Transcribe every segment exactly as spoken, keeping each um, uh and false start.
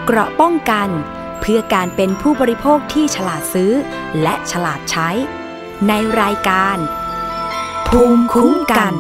เกราะป้องกันเพื่อการเป็นผู้บริโภคที่ฉลาดซื้อและฉลาดใช้ในรายการภูมิคุ้มกัน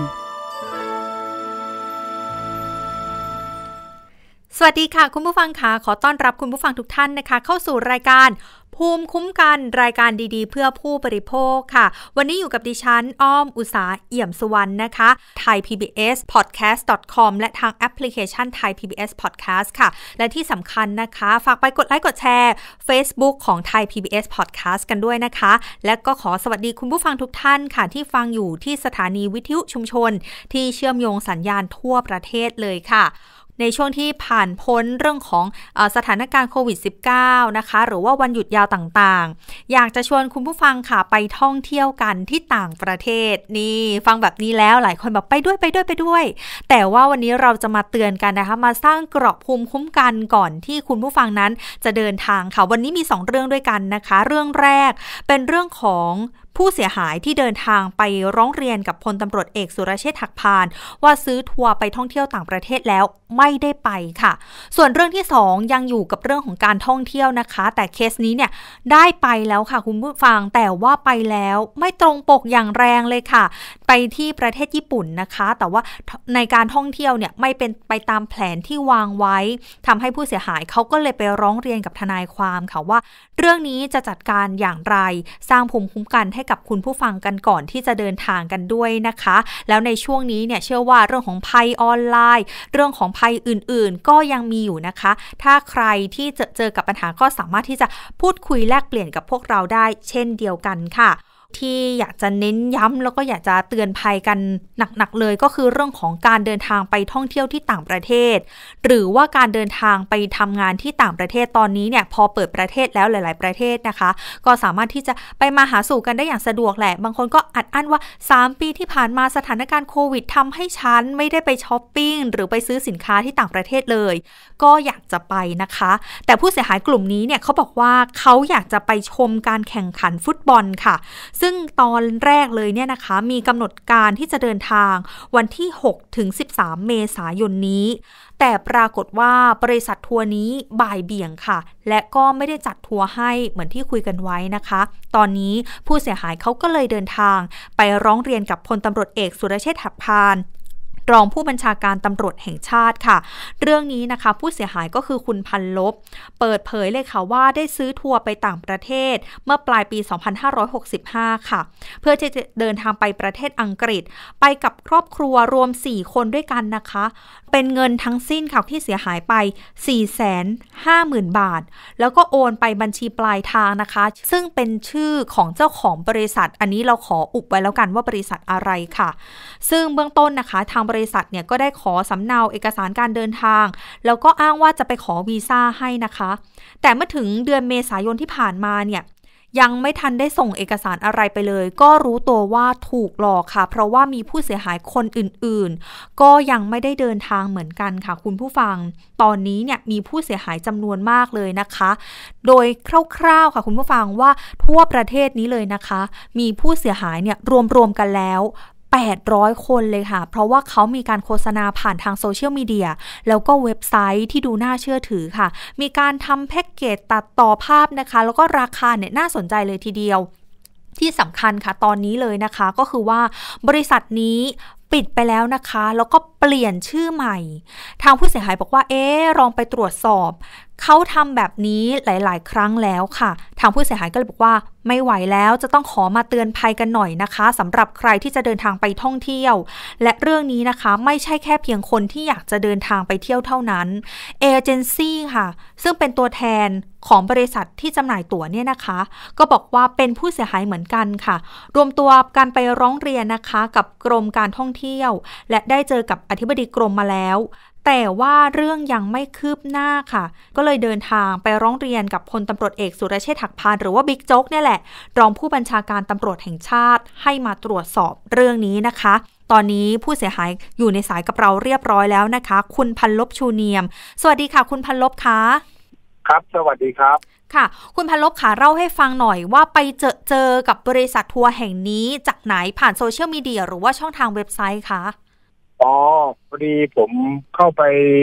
สวัสดีค่ะคุณผู้ฟังค่ะขอต้อนรับคุณผู้ฟังทุกท่านนะคะเข้าสู่รายการภูมิคุ้มกันรายการดีๆเพื่อผู้บริโภคค่ะวันนี้อยู่กับดิฉันอ้อมอุษาเอี่ยมสุวรรณนะคะ ไทย พี บี เอส พอดแคสต์ ดอท คอม และทางแอปพลิเคชัน Thai พี บี เอส Podcast ค่ะและที่สำคัญนะคะฝากไปกดไลค์กดแชร์ Facebook ของ Thai พี บี เอส Podcast กันด้วยนะคะและก็ขอสวัสดีคุณผู้ฟังทุกท่านค่ะที่ฟังอยู่ที่สถานีวิทยุชุมชนที่เชื่อมโยงสัญญาณทั่วประเทศเลยค่ะในช่วงที่ผ่านพ้นเรื่องของเอ่อสถานการณ์โควิด สิบเก้า นะคะหรือว่าวันหยุดยาวต่างๆอยากจะชวนคุณผู้ฟังค่ะไปท่องเที่ยวกันที่ต่างประเทศนี่ฟังแบบนี้แล้วหลายคนแบบไปด้วยไปด้วยไปด้วยแต่ว่าวันนี้เราจะมาเตือนกันนะคะมาสร้างเกราะภูมิคุ้มกันก่อนที่คุณผู้ฟังนั้นจะเดินทางค่ะวันนี้มีสองเรื่องด้วยกันนะคะเรื่องแรกเป็นเรื่องของผู้เสียหายที่เดินทางไปร้องเรียนกับพลตำรวจเอกสุรเชษฐ์หักพานว่าซื้อทัวร์ไปท่องเที่ยวต่างประเทศแล้วไม่ได้ไปค่ะส่วนเรื่องที่สองยังอยู่กับเรื่องของการท่องเที่ยวนะคะแต่เคสนี้เนี่ยได้ไปแล้วค่ะคุณผู้ฟังแต่ว่าไปแล้วไม่ตรงปกอย่างแรงเลยค่ะไปที่ประเทศญี่ปุ่นนะคะแต่ว่าในการท่องเที่ยวเนี่ยไม่เป็นไปตามแผนที่วางไว้ทำให้ผู้เสียหายเขาก็เลยไปร้องเรียนกับทนายความค่ะว่าเรื่องนี้จะจัดการอย่างไรสร้างภูมิคุ้มกันให้กับคุณผู้ฟังกันก่อนที่จะเดินทางกันด้วยนะคะแล้วในช่วงนี้เนี่ยเชื่อว่าเรื่องของภัยออนไลน์เรื่องของภัยอื่นๆก็ยังมีอยู่นะคะถ้าใครที่จะเจอกับปัญหาก็สามารถที่จะพูดคุยแลกเปลี่ยนกับพวกเราได้เช่นเดียวกันค่ะที่อยากจะเน้นย้ำแล้วก็อยากจะเตือนภัยกันหนักๆเลยก็คือเรื่องของการเดินทางไปท่องเที่ยวที่ต่างประเทศหรือว่าการเดินทางไปทำงานที่ต่างประเทศตอนนี้เนี่ยพอเปิดประเทศแล้วหลายๆประเทศนะคะก็สามารถที่จะไปมาหาสู่กันได้อย่างสะดวกแหละบางคนก็อัดอั้นว่าสามปีที่ผ่านมาสถานการณ์โควิดทำให้ฉันไม่ได้ไปช้อปปิ้งหรือไปซื้อสินค้าที่ต่างประเทศเลยก็อยากจะไปนะคะแต่ผู้เสียหายกลุ่มนี้เนี่ยเขาบอกว่าเขาอยากจะไปชมการแข่งขันฟุตบอลค่ะซึ่งตอนแรกเลยเนี่ยนะคะมีกำหนดการที่จะเดินทางวันที่หกถึงสิบสามเมษายนนี้แต่ปรากฏว่าบริษัททัวร์นี้บ่ายเบี่ยงค่ะและก็ไม่ได้จัดทัวร์ให้เหมือนที่คุยกันไว้นะคะตอนนี้ผู้เสียหายเขาก็เลยเดินทางไปร้องเรียนกับพลตำรวจเอกสุรเชษฐ์หักพานรองผู้บัญชาการตำรวจแห่งชาติค่ะเรื่องนี้นะคะผู้เสียหายก็คือคุณพันลบเปิดเผยเลยค่ะว่าได้ซื้อทัวร์ไปต่างประเทศเมื่อปลายปีสองพันห้าร้อยหกสิบห้าค่ะเพื่อที่จะเดินทางไปประเทศอังกฤษไปกับครอบครัวรวมสี่คนด้วยกันนะคะเป็นเงินทั้งสิ้นค่ะที่เสียหายไป สี่แสนห้าหมื่น บาทแล้วก็โอนไปบัญชีปลายทางนะคะซึ่งเป็นชื่อของเจ้าของบริษัทอันนี้เราขออุบไว้แล้วกันว่าบริษัทอะไรค่ะซึ่งเบื้องต้นนะคะทางบริษัทเนี่ยก็ได้ขอสำเนาเอกสารการเดินทางแล้วก็อ้างว่าจะไปขอวีซ่าให้นะคะแต่เมื่อถึงเดือนเมษายนที่ผ่านมาเนี่ยยังไม่ทันได้ส่งเอกสารอะไรไปเลยก็รู้ตัวว่าถูกหลอกค่ะเพราะว่ามีผู้เสียหายคนอื่นๆก็ยังไม่ได้เดินทางเหมือนกันค่ะคุณผู้ฟังตอนนี้เนี่ยมีผู้เสียหายจำนวนมากเลยนะคะโดยคร่าวๆค่ะคุณผู้ฟังว่าทั่วประเทศนี้เลยนะคะมีผู้เสียหายเนี่ยรวมๆกันแล้วแปดร้อยคนเลยค่ะเพราะว่าเขามีการโฆษณาผ่านทางโซเชียลมีเดียแล้วก็เว็บไซต์ที่ดูน่าเชื่อถือค่ะมีการทำแพ็กเกจตัดต่อภาพนะคะแล้วก็ราคาเนี่ยน่าสนใจเลยทีเดียวที่สำคัญค่ะตอนนี้เลยนะคะก็คือว่าบริษัทนี้ปิดไปแล้วนะคะแล้วก็เปลี่ยนชื่อใหม่ทางผู้เสียหายบอกว่าเอ๊ะลองไปตรวจสอบเขาทำแบบนี้หลายๆครั้งแล้วค่ะทางผู้เสียหายก็เลยบอกว่าไม่ไหวแล้วจะต้องขอมาเตือนภัยกันหน่อยนะคะสำหรับใครที่จะเดินทางไปท่องเที่ยวและเรื่องนี้นะคะไม่ใช่แค่เพียงคนที่อยากจะเดินทางไปเที่ยวเท่านั้นเอเจนซี่ค่ะซึ่งเป็นตัวแทนของบริษัทที่จำหน่ายตั๋วเนี่ยนะคะก็บอกว่าเป็นผู้เสียหายเหมือนกันค่ะรวมตัวการไปร้องเรียนนะคะกับกรมการท่องเที่ยวและได้เจอกับอธิบดีกรมมาแล้วแต่ว่าเรื่องยังไม่คืบหน้าค่ะก็เลยเดินทางไปร้องเรียนกับพลตำรวจเอกสุรเชษฐ์หักพานหรือว่าบิ๊กโจ๊กเนี่ยแหละรองผู้บัญชาการตำรวจแห่งชาติให้มาตรวจสอบเรื่องนี้นะคะตอนนี้ผู้เสียหายอยู่ในสายกับเราเรียบร้อยแล้วนะคะคุณพันลบชูเนียมสวัสดีค่ะคุณพันลบคะครับสวัสดีครับค่ะคุณพันลบค่ะเล่าให้ฟังหน่อยว่าไปเจอเจอกับบริษัททัวร์แห่งนี้จากไหนผ่านโซเชียลมีเดียหรือว่าช่องทางเว็บไซต์คะอ๋อพอดีผมเข้าไป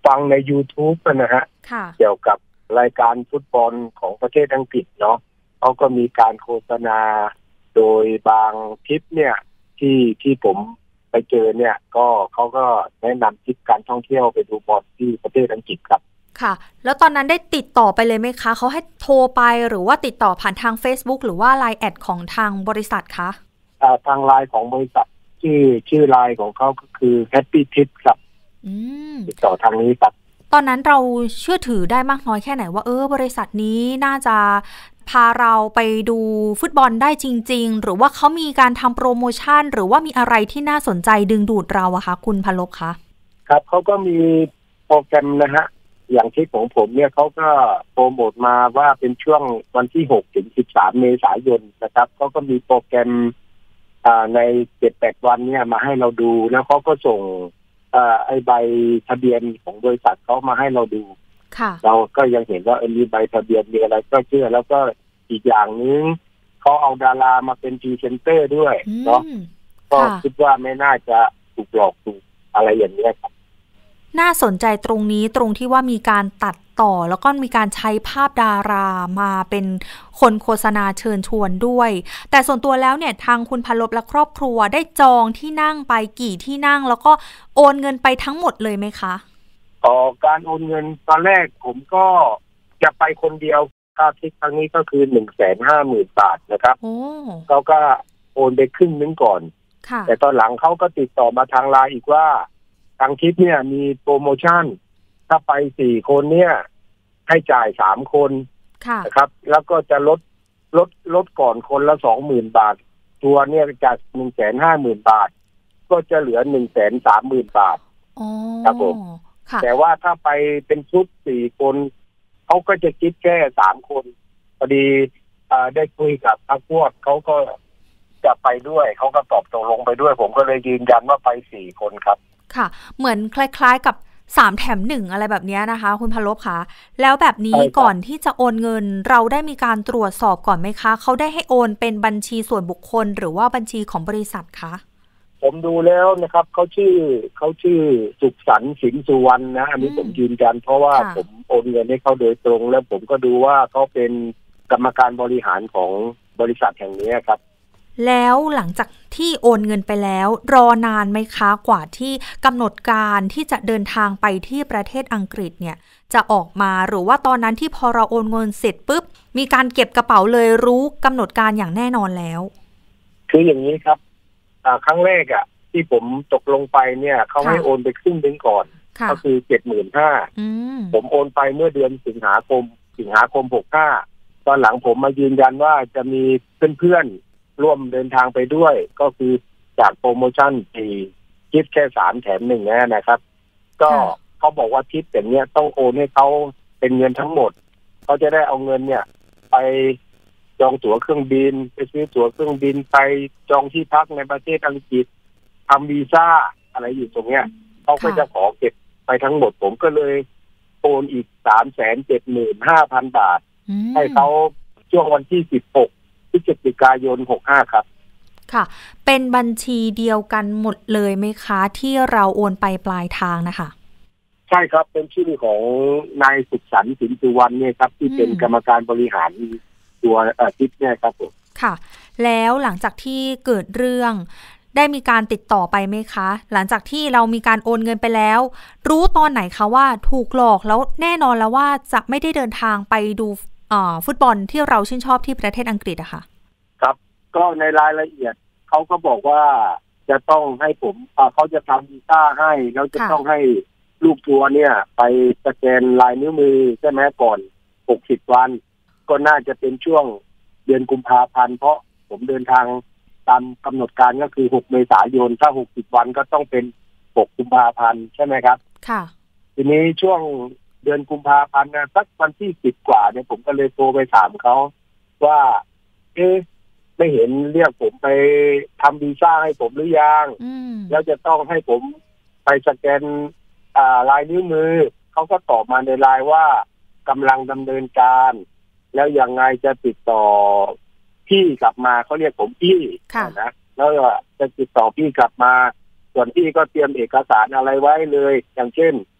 ฟังใน YouTube นะฮะเกี่ยวกับรายการฟุตบอลของประเทศอังกฤษเนาะเขาก็มีการโฆษณาโดยบางคลิปเนี่ยที่ที่ผมไปเจอเนี่ยก็เขาก็แนะนำคลิปการท่องเที่ยวไปดูบอลที่ประเทศอังกฤษครับค่ะแล้วตอนนั้นได้ติดต่อไปเลยไหมคะเขาให้โทรไปหรือว่าติดต่อผ่านทาง Facebook หรือว่า ไลน์ แอดของทางบริษัทคะอ่าทาง ไลน์ ของบริษัทชื่อชื่อ ไลน์ ของเขาก็คือ Happy Trip ครับอืมติดต่อทางนี้ครับตอนนั้นเราเชื่อถือได้มากน้อยแค่ไหนว่าเออบริษัทนี้น่าจะพาเราไปดูฟุตบอลได้จริงๆหรือว่าเขามีการทำโปรโมชั่นหรือว่ามีอะไรที่น่าสนใจดึงดูดเราอะคะคุณพลบคะครับเขาก็มีโปรแกรมนะฮะอย่างที่ของผมเนี่ยเขาก็โปรโมทมาว่าเป็นช่วงวันที่หกถึงสิบสามเมษายนนะครับเขาก็มีโปรแกรมอ่าใน เจ็ดถึงแปด วันเนี่ยมาให้เราดูแล้วเขาก็ส่งอ่าไอ้ใบทะเบียนของบริษัทเขามาให้เราดูเราก็ยังเห็นว่าเออมีใบทะเบียนมีอะไรก็เชื่อแล้วก็อีกอย่างนึงเขาเอาดารามาเป็นพรีเซนเตอร์ด้วยเนาะก็คิดว่าไม่น่าจะถูกหลอกถูกอะไรอย่างนี้ครับน่าสนใจตรงนี้ตรงที่ว่ามีการตัดต่อแล้วก็มีการใช้ภาพดารามาเป็นคนโฆษณาเชิญชวนด้วยแต่ส่วนตัวแล้วเนี่ยทางคุณพลบและครอบครัวได้จองที่นั่งไปกี่ที่นั่งแล้วก็โอนเงินไปทั้งหมดเลยไหมคะอ๋อการโอนเงินตอนแรกผมก็จะไปคนเดียวค่าทริปครั้งนี้ก็คือ หนึ่งแสนห้าหมื่น บาทนะครับเขาก็โอนไปครึ่งนึงก่อนแต่ตอนหลังเขาก็ติดต่อมาทาง ไลน์ อีกว่าทางทริปเนี่ยมีโปรโมชั่นถ้าไปสี่คนเนี่ยให้จ่ายสามคนนะครับแล้วก็จะลดลดลดก่อนคนละ สองหมื่น บาทตัวเนี่ยจาก หนึ่งแสนห้าหมื่น บาทก็จะเหลือ หนึ่งแสนสามหมื่น บาทครับผมแต่ว่าถ้าไปเป็นชุดสี่คนเขาก็จะคิดแค่สามคนพอดีได้คุยกับพรรคพวกเขาก็จะไปด้วยเขาก็ตอบตกลงไปด้วยผมก็เลยยืนยันว่าไปสี่คนครับค่ะเหมือนคล้ายๆกับสามแถมหนึ่งอะไรแบบนี้นะคะคุณพลบคะแล้วแบบนี้ก่อนที่จะโอนเงินเราได้มีการตรวจสอบก่อนไหมคะเขาได้ให้โอนเป็นบัญชีส่วนบุคคลหรือว่าบัญชีของบริษัทคะผมดูแล้วนะครับเขาชื่อเขาชื่อสุขสันต์สินสุวรรณนะอันนี้ผมยืนยันเพราะว่าผมโอนเงินให้เขาโดยตรงแล้วผมก็ดูว่าเขาเป็นกรรมการบริหารของบริษัทแห่งนี้ครับแล้วหลังจากที่โอนเงินไปแล้วรอนานไหมคะกว่าที่กำหนดการที่จะเดินทางไปที่ประเทศอังกฤษเนี่ยจะออกมาหรือว่าตอนนั้นที่พอเราโอนเงินเสร็จปุ๊บมีการเก็บกระเป๋าเลยรู้กำหนดการอย่างแน่นอนแล้วคืออย่างนี้ครับครั้งแรกอ่ะที่ผมตกลงไปเนี่ยเขาให้โอนไปครึ่งนึงก่อนก็คือ เจ็ดหมื่นห้าพัน ผมโอนไปเมื่อเดือนสิงหาคมสิงหาคมหกสิบห้าตอนหลังผมมายืนยันว่าจะมีเพื่อนๆร่วมเดินทางไปด้วยก็คือจากโปรโมชั่นที่คิดแค่สามแถมหนึ่งนะครับก็เขาบอกว่าทิปแบบนี้ต้องโอนให้เขาเป็นเงินทั้งหมดเขาจะได้เอาเงินเนี่ยไปจองตั๋วเครื่องบินไปซื้อตั๋วเครื่องบินไปจองที่พักในประเทศอังกฤษทำวีซ่าอะไรอยู่ตรงเนี้ยเขาก็จะขอเก็บไปทั้งหมดผมก็เลยโอนอีก สามแสนเจ็ดหมื่นห้าพัน บาทให้เขาช่วงวันที่สิบหกพฤศจิกายนหกสิบห้าครับค่ะเป็นบัญชีเดียวกันหมดเลยไหมคะที่เราโอนไปปลายทางนะคะใช่ครับเป็นชื่อของนายสุขสันต์สินสุวรรณเนี่ยครับที่เป็นกรรมการบริหารตัวเอ่อทิปเนี่ยครับผมค่ะแล้วหลังจากที่เกิดเรื่องได้มีการติดต่อไปไหมคะหลังจากที่เรามีการโอนเงินไปแล้วรู้ตอนไหนคะว่าถูกหลอกแล้วแน่นอนแล้วว่าจะไม่ได้เดินทางไปดูฟุตบอลที่เราชื่นชอบที่ประเทศอังกฤษอะค่ะครับก็ในรายละเอียดเขาก็บอกว่าจะต้องให้ผมเขาจะทำวีซ่าให้แล้วจะต้องให้ลูกทัวร์เนี่ยไปสแกนลายนิ้วมือใช่ไหมก่อนหกสิบวันก็น่าจะเป็นช่วงเดือนกุมภาพันธ์เพราะผมเดินทางตามกำหนดการก็คือหกเมษายนถ้าหกสิบวันก็ต้องเป็นหกกุมภาพันธ์ใช่ไหมครับค่ะทีนี้ช่วงเดือนกุมภาพันธ์นะสักวันที่สิบกว่าเนี่ยผมก็เลยโทรไปถามเขาว่าเอ๊ะไม่เห็นเรียกผมไปทำวีซ่าให้ผมหรือยังแล้วจะต้องให้ผมไปสแกนอ่าลายนิ้วมือเขาก็ตอบมาในไลน์ว่ากำลังดำเนินการแล้วยังไงจะติดต่อพี่กลับมาเขาเรียกผมพี่นะแล้วจะติดต่อพี่กลับมาส่วนพี่ก็เตรียมเอกสารอะไรไว้เลยอย่างเช่น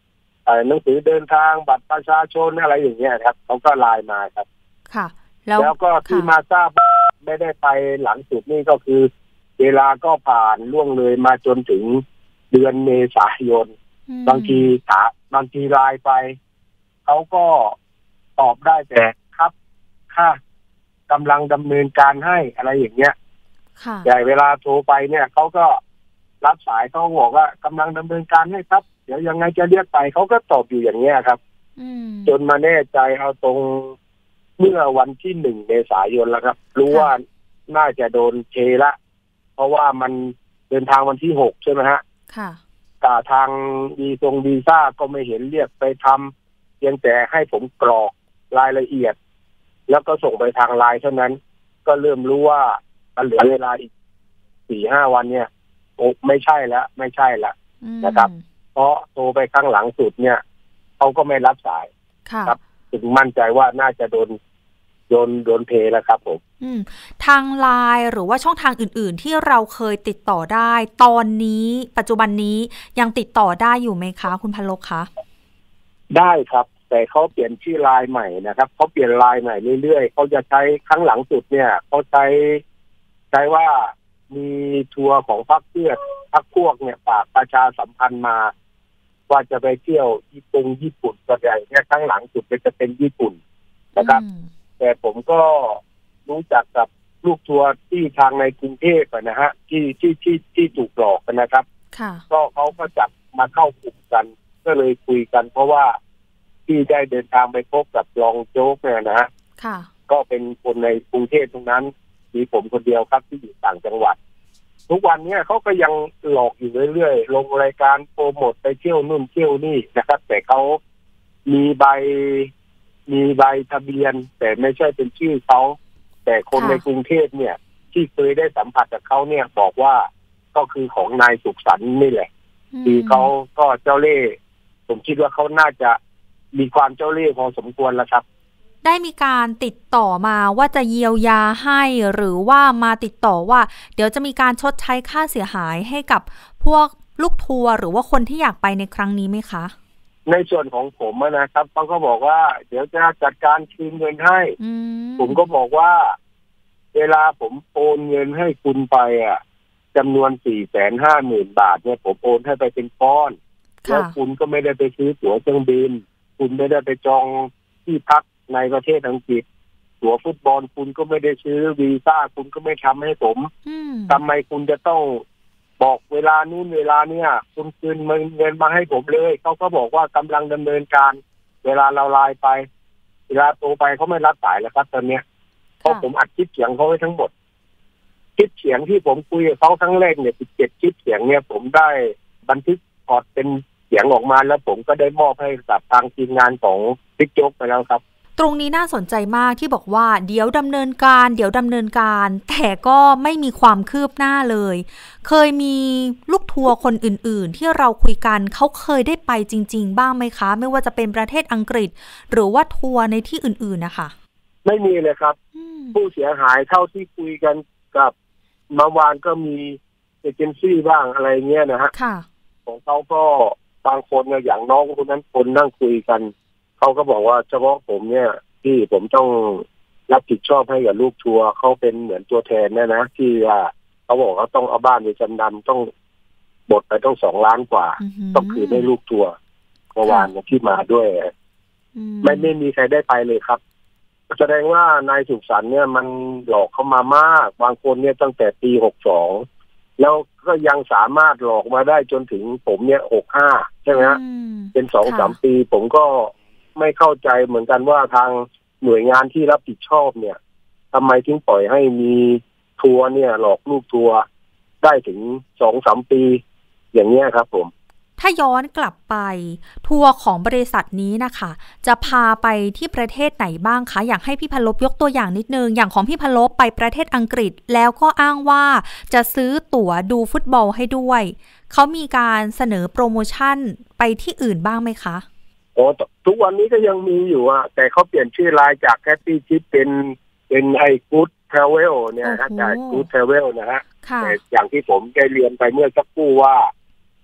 หนังสือเดินทางบัตรประชาชนอะไรอย่างเงี้ยครับเขาก็ไลน์มาครับค่ะแล้วแล้วก็ที่มาทราบไม่ได้ไปหลังสุดนี่ก็คือเวลาก็ผ่านล่วงเลยมาจนถึงเดือนเมษายนบางทีถามบางทีไลน์ไปเขาก็ตอบได้แต่ครับค่ะกำลังดำเนินการให้อะไรอย่างเงี้ยแต่เวลาโทรไปเนี่ยเขาก็รับสายเขาบอกว่ากำลังดำเนินการให้ครับเดี๋ยวยังไงจะเรียกไปเขาก็ตอบอยู่อย่างเงี้ยครับจนมาแน่ใจเอาตรงเมื่อวันที่หนึ่งเมษายนแล้วครับรู้ว่าน่าจะโดนเทละเพราะว่ามันเดินทางวันที่หกใช่ไหมฮะค่ะแต่ทางวีซงวีซ่าก็ไม่เห็นเรียกไปทำเพียงแต่ให้ผมกรอกรายละเอียดแล้วก็ส่งไปทางไลน์เท่านั้นก็เริ่มรู้ว่ามันเหลือเวลาอีกสี่ห้าวันเนี่ยโอ้ไม่ใช่แล้วไม่ใช่แล้วนะครับเพราะโทรไปข้างหลังสุดเนี่ยเขาก็ไม่รับสายครับถึงมั่นใจว่าน่าจะโดนโดนโดนเทแล้วครับผมทางไลน์หรือว่าช่องทางอื่นๆที่เราเคยติดต่อได้ตอนนี้ปัจจุบันนี้ยังติดต่อได้อยู่ไหมคะคุณพันลกคะได้ครับแต่เขาเปลี่ยนชื่อไลน์ใหม่นะครับเขาเปลี่ยนไลน์ใหม่เรื่อยๆเขาจะใช้ครั้งหลังสุดเนี่ยเขาใช้ใช้ว่ามีทัวร์ของพรรคเพื่อพรรคพวกเนี่ยฝากประชาสัมพันธ์มาว่าจะไปเที่ยวญี่ปุ่นญี่ปุ่นส่วนใหญ่เนี่ยครั้งหลังสุดจะเป็นญี่ปุ่นนะครับแต่ผมก็รู้จักกับลูกทัวร์ที่ทางในกรุงเทพนะฮะที่ที่ที่ที่ถูกหลอกกันนะครับก็เขาก็จับมาเข้ากลุ่มกันก็เลยคุยกันเพราะว่าที่ได้เดินทางไปพบกับรองโจ๊กเนี่ยนะฮะก็เป็นคนในกรุงเทพตรงนั้นมีผมคนเดียวครับที่อยู่ต่างจังหวัดทุกวันนี้เขาก็ยังหลอกอยู่เรื่อยๆลงรายการโปรโมทไปเที่ยวนู่นเที่ยวนี่นะครับแต่เขามีใบมีใบทะเบียนแต่ไม่ใช่เป็นชื่อเขาแต่คนในกรุงเทพเนี่ยที่เคยได้สัมผัสกับเขาเนี่ยบอกว่าก็คือของนายสุขสันต์นี่แหละคือเขาก็เจ้าเล่ห์ผมคิดว่าเขาน่าจะมีความเจ้าเล่ห์พอสมควรแล้วครับได้มีการติดต่อมาว่าจะเยียวยาให้หรือว่ามาติดต่อว่าเดี๋ยวจะมีการชดใช้ค่าเสียหายให้กับพวกลูกทัวร์หรือว่าคนที่อยากไปในครั้งนี้ไหมคะในส่วนของผมนะครับเขาก็บอกว่าเดี๋ยวจะจัดการคืนเงินให้ผมก็บอกว่าเวลาผมโอนเงินให้คุณไปอ่ะจำนวนสี่แสนห้าหมื่นบาทเนี่ยผมโอนให้ไปเป็นก้อนแล้วคุณก็ไม่ได้ไปซื้อตั๋วเครื่องบินคุณไม่ได้ไปจองที่พักในประเทศอังกฤษตั๋วฟุตบอลคุณก็ไม่ได้ซื้อวีซ่าคุณก็ไม่ทำให้ผมทำไมคุณจะต้องบอกเวลานู้นเวลาเนี้ยคุณคืนเงินมาให้ผมเลยเขาก็บอกว่ากำลังดำเนินการเวลาเราไลน์ไปเวลาโทรไปเขาไม่รับสายแล้วครับตอนเนี้ยเพราะผมอัดคลิปเสียงเขาไว้ทั้งหมดคลิปเสียงที่ผมคุยกับเขาครั้งแรกเนี่ยสิบเจ็ดคลิปเสียงเนี่ยผมได้บันทึกพอร์ตเป็นเสียงออกมาแล้วผมก็ได้มอบให้กับทางทีมงานของบิ๊กโจ๊กไปแล้วครับตรงนี้น่าสนใจมากที่บอกว่าเดี๋ยวดำเนินการเดี๋ยวดำเนินการแต่ก็ไม่มีความคืบหน้าเลยเคยมีลูกทัวร์คนอื่นๆที่เราคุยกันเขาเคยได้ไปจริงๆบ้างไหมคะไม่ว่าจะเป็นประเทศอังกฤษหรือว่าทัวร์ในที่อื่นๆนะคะไม่มีเลยครับผู้เสียหายเท่าที่คุยกันกับเมื่อวานก็มีเอเจนซี่บ้างอะไรเงี้ยนะฮะของเขาก็บางคนเนี่ยอย่างน้องคนนั้นคนนั่งคุยกันเขาก็บอกว่าเฉพาะผมเนี่ยที่ผมต้องรับผิดชอบให้กับลูกทัวร์เขาเป็นเหมือนตัวแทนนะนะที่ว่าเขาบอกเขาต้องเอาบ้านไปจำนำต้องบดไปต้องสองล้านกว่าต้องคืนให้ลูกทัวร์เมื่อวานที่มาด้วยไม่ไม่มีใครได้ไปเลยครับแสดงว่านายสุขสันต์เนี่ยมันหลอกเข้ามามากบางคนเนี่ยตั้งแต่ปีหกสองแล้วก็ยังสามารถหลอกมาได้จนถึงผมเนี่ยหกห้าใช่ไหมฮะเป็นสองสามปีผมก็ไม่เข้าใจเหมือนกันว่าทางหน่วยงานที่รับผิดชอบเนี่ยทำไมถึงปล่อยให้มีทัวร์เนี่ยหลอกลูกทัวร์ได้ถึงสองสามปีอย่างเงี้ยครับผมถ้าย้อนกลับไปทัวร์ของบริษัทนี้นะคะจะพาไปที่ประเทศไหนบ้างคะอยากให้พี่พลบยกตัวอย่างนิดนึงอย่างของพี่พลบไปประเทศอังกฤษแล้วก็อ้างว่าจะซื้อตั๋วดูฟุตบอลให้ด้วยเขามีการเสนอโปรโมชั่นไปที่อื่นบ้างไหมคะโอ้ทุกวันนี้ก็ยังมีอยู่อ่ะแต่เขาเปลี่ยนชื่อไลน์จากแคปปี้ชิปเป็นเป็นไอ้กู๊ดทราเวลเนี่ยฮะจากกู๊ดทราเวลนะฮะแต่อย่างที่ผมได้เรียนไปเมื่อสักครู่ว่า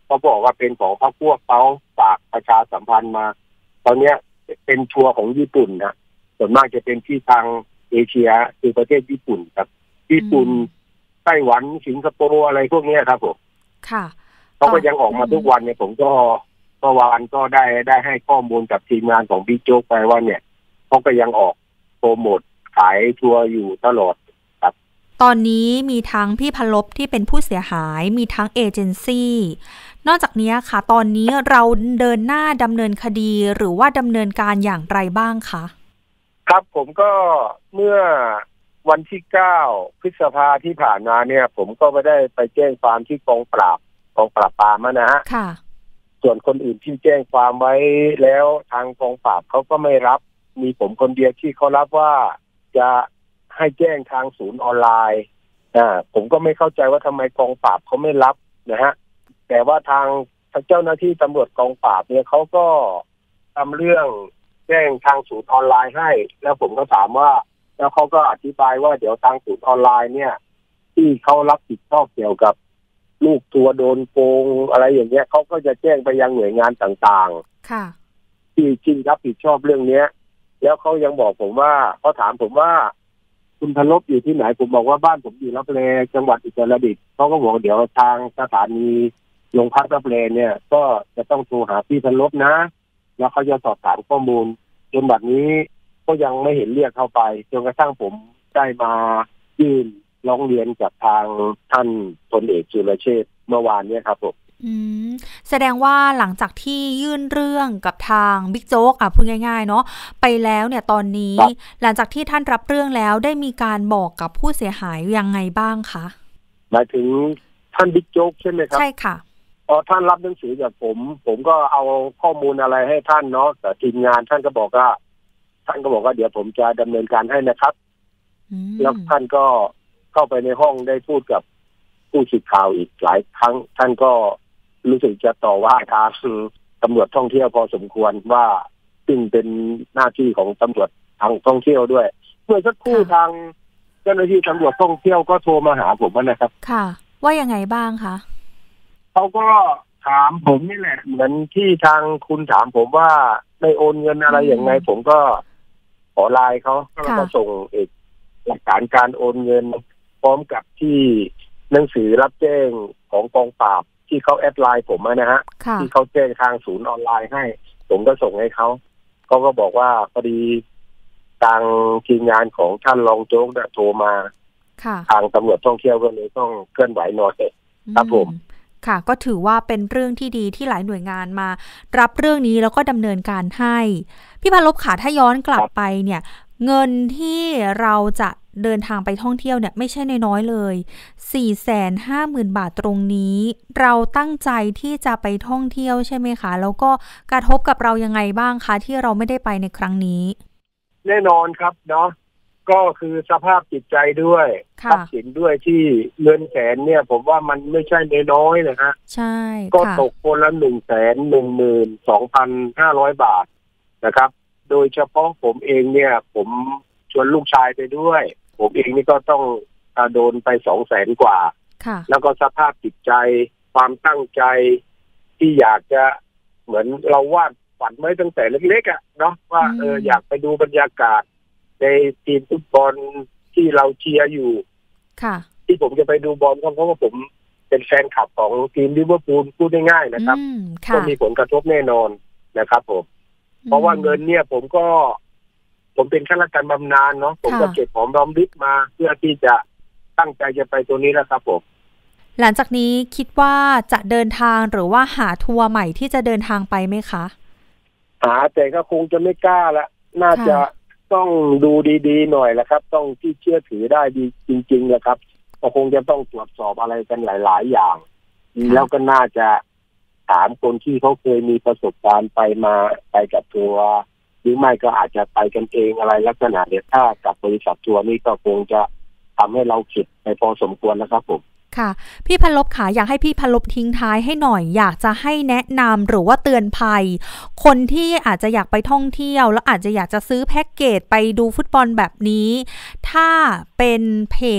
เขาบอกว่าเป็นของพรรคพวกเขาฝากประชาสัมพันธ์มาตอนนี้เป็นทัวร์ของญี่ปุ่นนะส่วนมากจะเป็นที่ทางเอเชียคือประเทศญี่ปุ่นครับญี่ปุ่นไต้หวันสิงคโปร์อะไรพวกนี้ครับผมค่ะเขาก็ยังออกมาทุกวันเนี่ยผมก็เมื่อวานก็ได้ได้ให้ข้อมูลกับทีมงานของบิ๊กโจ๊กไปว่าเนี่ยเขาก็ยังออกโปรโมทขายทัวร์อยู่ตลอดครับตอนนี้มีทั้งพี่พลบที่เป็นผู้เสียหายมีทั้งเอเจนซี่นอกจากนี้ค่ะตอนนี้เราเดินหน้าดำเนินคดีหรือว่าดำเนินการอย่างไรบ้างคะครับผมก็เมื่อวันที่เก้าพฤษภาที่ผ่านมาเนี่ยผมก็ไม่ได้ไปแจ้งความที่กองปราบกองปราบปรามนะฮะค่ะส่วนคนอื่นที่แจ้งความไว้แล้วทางกองปราบเขาก็ไม่รับมีผมคนเดียวที่เขารับว่าจะให้แจ้งทางศูนย์ออนไลน์อ่าผมก็ไม่เข้าใจว่าทำไมกองปราบเขาไม่รับนะฮะแต่ว่าทางเจ้าหน้าที่ตำรวจกองปราบเนี่ยเขาก็ทำเรื่องแจ้งทางศูนย์ออนไลน์ให้แล้วผมก็ถามว่าแล้วเขาก็อธิบายว่าเดี๋ยวทางศูนย์ออนไลน์เนี่ยที่เขารับผิดชอบเกี่ยวกับลูกตัวโดนโกงอะไรอย่างเงี้ยเขาก็จะแจ้งไปยังหน่วยงานต่างๆค่ะที่จริงรับผิดชอบเรื่องเนี้ยแล้วเขายังบอกผมว่าเขาถามผมว่าคุณพลบอยู่ที่ไหนผมบอกว่าบ้านผมอยู่รับแลจังหวัดอุตรดิตถ์เขาก็บอกเดี๋ยวทางสถานีโรงพักรับแลเนี่ยก็จะต้องโทรหาพี่พลบนะแล้วเขาจะสอบถามข้อมูลจนบัดนี้ก็ยังไม่เห็นเรียกเข้าไปจนกระทั่งผมได้มายื่นร้องเรียนกับทางท่านพลเอกสุรเชษฐ์เมื่อวานนี้ครับผมอืมแสดงว่าหลังจากที่ยื่นเรื่องกับทางบิ๊กโจ๊กอ่ะพูดง่ายๆเนาะไปแล้วเนี่ยตอนนี้หลังจากที่ท่านรับเรื่องแล้วได้มีการบอกกับผู้เสียหายยังไงบ้างคะหมายถึงท่านบิ๊กโจ๊กใช่ไหมครับใช่ค่ะพอท่านรับหนังสือจากผมผมก็เอาข้อมูลอะไรให้ท่านเนาะแต่ทีมงานท่านก็บอกว่าท่านก็บอกว่าเดี๋ยวผมจะดำเนินการให้นะครับแล้วท่านก็เข้าไปในห้องได้พูดกับผู้สื่อข่าวอีกหลายครั้งท่านก็รู้สึกจะต่อว่าทางตำรวจท่องเที่ยวพอสมควรว่าซึ่งเป็นหน้าที่ของตำรวจทางท่องเที่ยวด้วยเมื่อสักครู่ทางเจ้าหน้าที่ตำรวจท่องเที่ยวก็โทรมาหาผมนะครับค่ะว่ายังไงบ้างคะเขาก็ถามผมนี่แหละเหมือนที่ทางคุณถามผมว่าได้โอนเงินอะไรอย่างไงผมก็ขอไลน์เขาแล้วก็ส่งเอกหลักฐานการโอนเงินพร้อมกับที่หนังสือรับแจ้งของกองปราบที่เขาแอดไลน์ผมนะฮะที่เขาแจ้งทางศูนย์ออนไลน์ให้ผมก็ส่งให้เขาเขาก็บอกว่าพอดีทางทีมงานของท่านรองโจ๊กเนี่ยโทรมาทางตำรวจท่องเที่ยวก็เลยต้องเคลื่อนไหวหน่อยครับผมค่ะก็ถือว่าเป็นเรื่องที่ดีที่หลายหน่วยงานมารับเรื่องนี้แล้วก็ดำเนินการให้พี่พลบขาถ้าย้อนกลับไปเนี่ยเงินที่เราจะเดินทางไปท่องเที่ยวเนี่ยไม่ใช่น้อยๆเลย สี่แสนห้าหมื่น บาทตรงนี้เราตั้งใจที่จะไปท่องเที่ยวใช่ไหมคะแล้วก็กระทบกับเรายังไงบ้างคะที่เราไม่ได้ไปในครั้งนี้แน่นอนครับเนาะก็คือสภาพจิตใจด้วยทรัพย์สินด้วยที่เงินแสนเนี่ยผมว่ามันไม่ใช่น้อยๆนะฮะใช่ก็ตกคนละหนึ่งแสนหนึ่งหมื่นสองพันห้าร้อยบาทนะครับโดยเฉพาะผมเองเนี่ยผมชวนลูกชายไปด้วยผมเองนี่ก็ต้องโดนไปสองแสนกว่าแล้วก็สภาพจิตใจความตั้งใจที่อยากจะเหมือนเราวาดฝันไว้ตั้งแต่เล็กๆอ่ะเนาะว่าเอออยากไปดูบรรยากาศในทีมฟุตบอลที่เราเชียร์อยู่ที่ผมจะไปดูบอลเพราะว่าผมเป็นแฟนคลับของทีมลิเวอร์พูลพูดง่ายๆนะครับก็มีผลกระทบแน่นอนนะครับผมเพราะว่าเงินเนี่ยผมก็ผมเป็นข้าราชการบำนาญเนาะผมก็เก็บหอมรอมริบมาเพื่อที่จะตั้งใจจะไปตัวนี้แล้วครับผมหลังจากนี้คิดว่าจะเดินทางหรือว่าหาทัวร์ใหม่ที่จะเดินทางไปไหมคะหาแต่ก็คงจะไม่กล้าละน่าจะต้องดูดีๆหน่อยแหละครับต้องที่เชื่อถือได้ดีจริงๆแหละครับก็คงจะต้องตรวจสอบอะไรกันหลายๆอย่างแล้วก็น่าจะถามคนที่เขาเคยมีประสบการณ์ไปมาไปกับทัวร์หรือไม่ก็อาจจะไปกันเองอะไรลักษณะเนี้ยถ้ากับบริษัททัวร์นี่ก็คงจะทำให้เราคิดไปพอสมควรนะครับผมค่ะพี่พลบขาอยากให้พี่พลบทิ้งท้ายให้หน่อยอยากจะให้แนะนำหรือว่าเตือนภัยคนที่อาจจะอยากไปท่องเที่ยวแล้วอาจจะอยากจะซื้อแพ็กเกจไปดูฟุตบอลแบบนี้ถ้าเป็นเพจ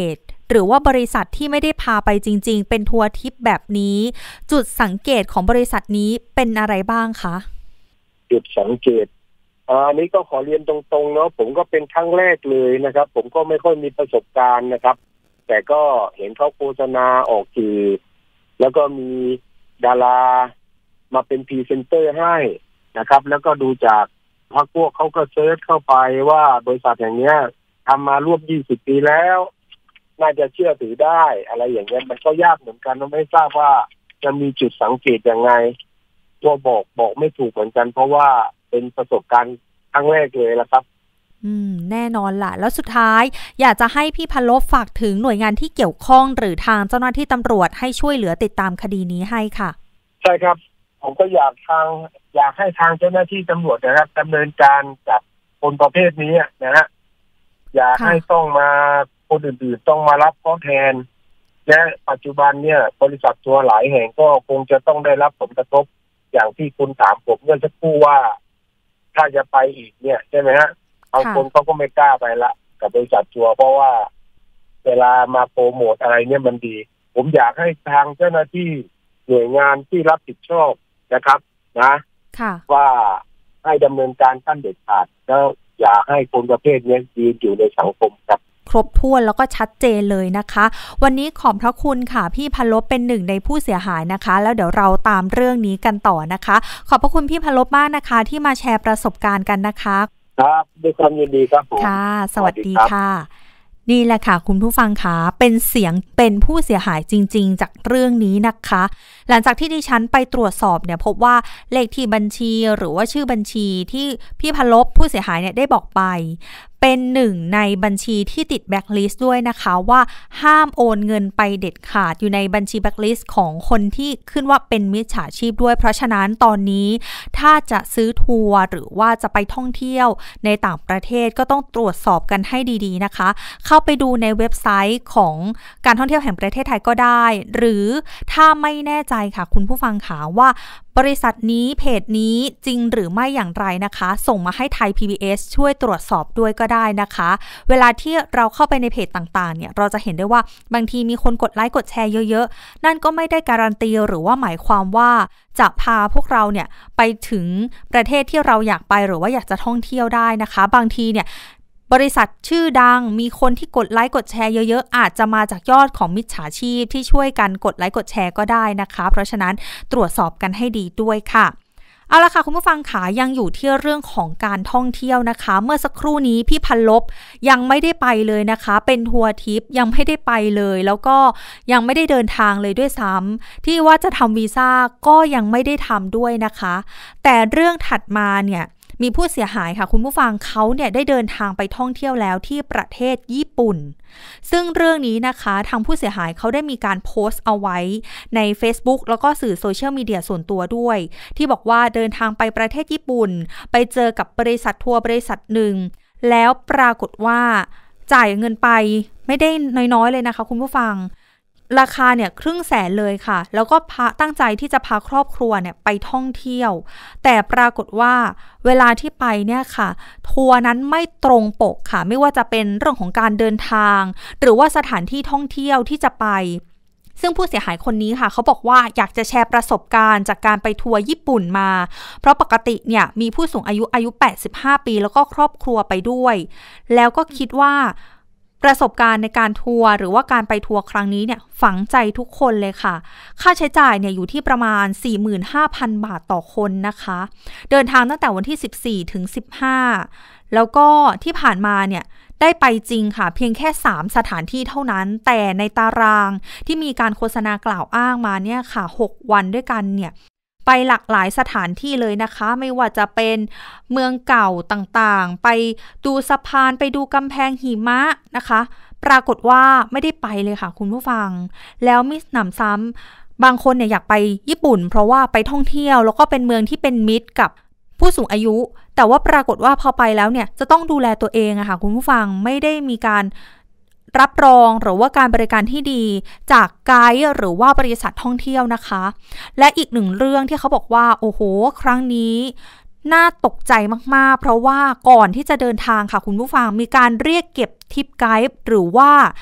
หรือว่าบริษัทที่ไม่ได้พาไปจริงๆเป็นทัวร์ทิปแบบนี้จุดสังเกตของบริษัทนี้เป็นอะไรบ้างคะจุดสังเกตอันนี้ก็ขอเรียนตรงๆเนาะผมก็เป็นครั้งแรกเลยนะครับผมก็ไม่ค่อยมีประสบการณ์นะครับแต่ก็เห็นเขาโฆษณาออกสื่อแล้วก็มีดารามาเป็นพรีเซนเตอร์ให้นะครับแล้วก็ดูจากพรรคพวกเขาก็เซิร์ชเข้าไปว่าบริษัทอย่างเนี้ยทำมาร่วมยี่สิบปีแล้วน่าจะเชื่อถือได้อะไรอย่างเงี้ยมันก็ยากเหมือนกันเราไม่ทราบว่าจะมีจุดสังเกตยังไงตัวบอกบอกไม่ถูกเหมือนกันเพราะว่าเป็นประสบการณ์ครั้งแรกเลยละครับอืมแน่นอนล่ะแล้วสุดท้ายอยากจะให้พี่พลบฝากถึงหน่วยงานที่เกี่ยวข้องหรือทางเจ้าหน้าที่ตำรวจให้ช่วยเหลือติดตามคดีนี้ให้ค่ะใช่ครับผมก็อยากทางอยากให้ทางเจ้าหน้าที่ตำรวจนะครับดำเนินการจับคนประเภทนี้นะฮะอย่าให้ต้องมาคนอื่นๆต้องมารับข้อแทนและปัจจุบันเนี่ยบริษัททัวร์หลายแห่งก็คงจะต้องได้รับผลกระทบอย่างที่คุณถามผมเมื่อสักครู่ว่าถ้าจะไปอีกเนี่ยใช่ไหมฮะบางคนเขาก็ไม่กล้าไปละกับบริษัททัวร์เพราะว่าเวลามาโปรโมทอะไรเนี่ยมันดีผมอยากให้ทางเจ้าหน้าที่หน่วยงานที่รับผิดชอบนะครับนะว่าให้ดำเนินการขั้นเด็ดขาดแล้วอย่าให้คนประเภทนี้ยืนอยู่ในสังคมครับครบถ้วนแล้วก็ชัดเจนเลยนะคะวันนี้ขอบพระคุณค่ะพี่พลบเป็นหนึ่งในผู้เสียหายนะคะแล้วเดี๋ยวเราตามเรื่องนี้กันต่อนะคะขอบพระคุณพี่พลบมากนะคะที่มาแชร์ประสบการณ์กันนะคะครับด้วยความยินดีครับผมค่ะสวัสดีค่ะนี่แหละค่ะคุณผู้ฟังคะเป็นเสียงเป็นผู้เสียหายจริงๆจากเรื่องนี้นะคะหลังจากที่ดิฉันไปตรวจสอบเนี่ยพบว่าเลขที่บัญชีหรือว่าชื่อบัญชีที่พี่พลบผู้เสียหายเนี่ยได้บอกไปเป็นหนึ่งในบัญชีที่ติดแบล็คลิสต์ด้วยนะคะว่าห้ามโอนเงินไปเด็ดขาดอยู่ในบัญชีแบล็คลิสต์ของคนที่ขึ้นว่าเป็นมิจฉาชีพด้วยเพราะฉะนั้นตอนนี้ถ้าจะซื้อทัวร์หรือว่าจะไปท่องเที่ยวในต่างประเทศก็ต้องตรวจสอบกันให้ดีๆนะคะเข้าไปดูในเว็บไซต์ของการท่องเที่ยวแห่งประเทศไทยก็ได้หรือถ้าไม่แน่ใจค่ะคุณผู้ฟังค่ะว่าบริษัทนี้เพจนี้จริงหรือไม่อย่างไรนะคะส่งมาให้ไทย พี บี เอส ช่วยตรวจสอบด้วยก็ได้นะคะเวลาที่เราเข้าไปในเพจต่างๆเนี่ยเราจะเห็นได้ว่าบางทีมีคนกดไลค์กดแชร์เยอะๆนั่นก็ไม่ได้การันตีหรือว่าหมายความว่าจะพาพวกเราเนี่ยไปถึงประเทศที่เราอยากไปหรือว่าอยากจะท่องเที่ยวได้นะคะบางทีเนี่ยบริษัทชื่อดังมีคนที่กดไลค์กดแชร์เยอะๆอาจจะมาจากยอดของมิจฉาชีพที่ช่วยกันกดไลค์กดแชร์ก็ได้นะคะเพราะฉะนั้นตรวจสอบกันให้ดีด้วยค่ะเอาละค่ะคุณผู้ฟังขายังอยู่ที่เรื่องของการท่องเที่ยวนะคะเมื่อสักครู่นี้พี่พลบยังไม่ได้ไปเลยนะคะเป็นทัวร์ทิปยังไม่ได้ไปเลยแล้วก็ยังไม่ได้เดินทางเลยด้วยซ้ำที่ว่าจะทำวีซ่าก็ยังไม่ได้ทำด้วยนะคะแต่เรื่องถัดมาเนี่ยมีผู้เสียหายค่ะคุณผู้ฟังเขาเนี่ยได้เดินทางไปท่องเที่ยวแล้วที่ประเทศญี่ปุ่นซึ่งเรื่องนี้นะคะทางผู้เสียหายเขาได้มีการโพสต์เอาไว้ใน Facebook แล้วก็สื่อโซเชียลมีเดียส่วนตัวด้วยที่บอกว่าเดินทางไปประเทศญี่ปุ่นไปเจอกับบริษัททัวร์บริษัทหนึ่งแล้วปรากฏว่าจ่ายเงินไปไม่ได้น้อยๆเลยนะคะคุณผู้ฟังราคาเนี่ยครึ่งแสนเลยค่ะแล้วก็พาตั้งใจที่จะพาครอบครัวเนี่ยไปท่องเที่ยวแต่ปรากฏว่าเวลาที่ไปเนี่ยค่ะทัวร์นั้นไม่ตรงปกค่ะไม่ว่าจะเป็นเรื่องของการเดินทางหรือว่าสถานที่ท่องเที่ยวที่จะไปซึ่งผู้เสียหายคนนี้ค่ะเขาบอกว่าอยากจะแชร์ประสบการณ์จากการไปทัวร์ญี่ปุ่นมาเพราะปกติเนี่ยมีผู้สูงอายุอายุแปดสิบห้าปีแล้วก็ครอบครัวไปด้วยแล้วก็คิดว่าประสบการณ์ในการทัวร์หรือว่าการไปทัวร์ครั้งนี้เนี่ยฝังใจทุกคนเลยค่ะค่าใช้จ่ายเนี่ยอยู่ที่ประมาณ สี่หมื่นห้าพัน บาทต่อคนนะคะเดินทางตั้งแต่วันที่สิบสี่ถึงสิบห้าแล้วก็ที่ผ่านมาเนี่ยได้ไปจริงค่ะเพียงแค่สามสถานที่เท่านั้นแต่ในตารางที่มีการโฆษณากล่าวอ้างมาเนี่ยค่ะหกวันด้วยกันเนี่ยไปหลากหลายสถานที่เลยนะคะไม่ว่าจะเป็นเมืองเก่าต่างๆไปดูสะพานไปดูกำแพงหิมะนะคะปรากฏว่าไม่ได้ไปเลยค่ะคุณผู้ฟังแล้วมิหนำซ้ำบางคนเนี่ยอยากไปญี่ปุ่นเพราะว่าไปท่องเที่ยวแล้วก็เป็นเมืองที่เป็นมิตรกับผู้สูงอายุแต่ว่าปรากฏว่าพอไปแล้วเนี่ยจะต้องดูแลตัวเองอะค่ะคุณผู้ฟังไม่ได้มีการรับรองหรือว่าการบริการที่ดีจากไกด์หรือว่าบริษัทท่องเที่ยวนะคะและอีกหนึ่งเรื่องที่เขาบอกว่าโอ้โหครั้งนี้น่าตกใจมากๆเพราะว่าก่อนที่จะเดินทางค่ะคุณผู้ฟังมีการเรียกเก็บทิปไกด์หรือว่า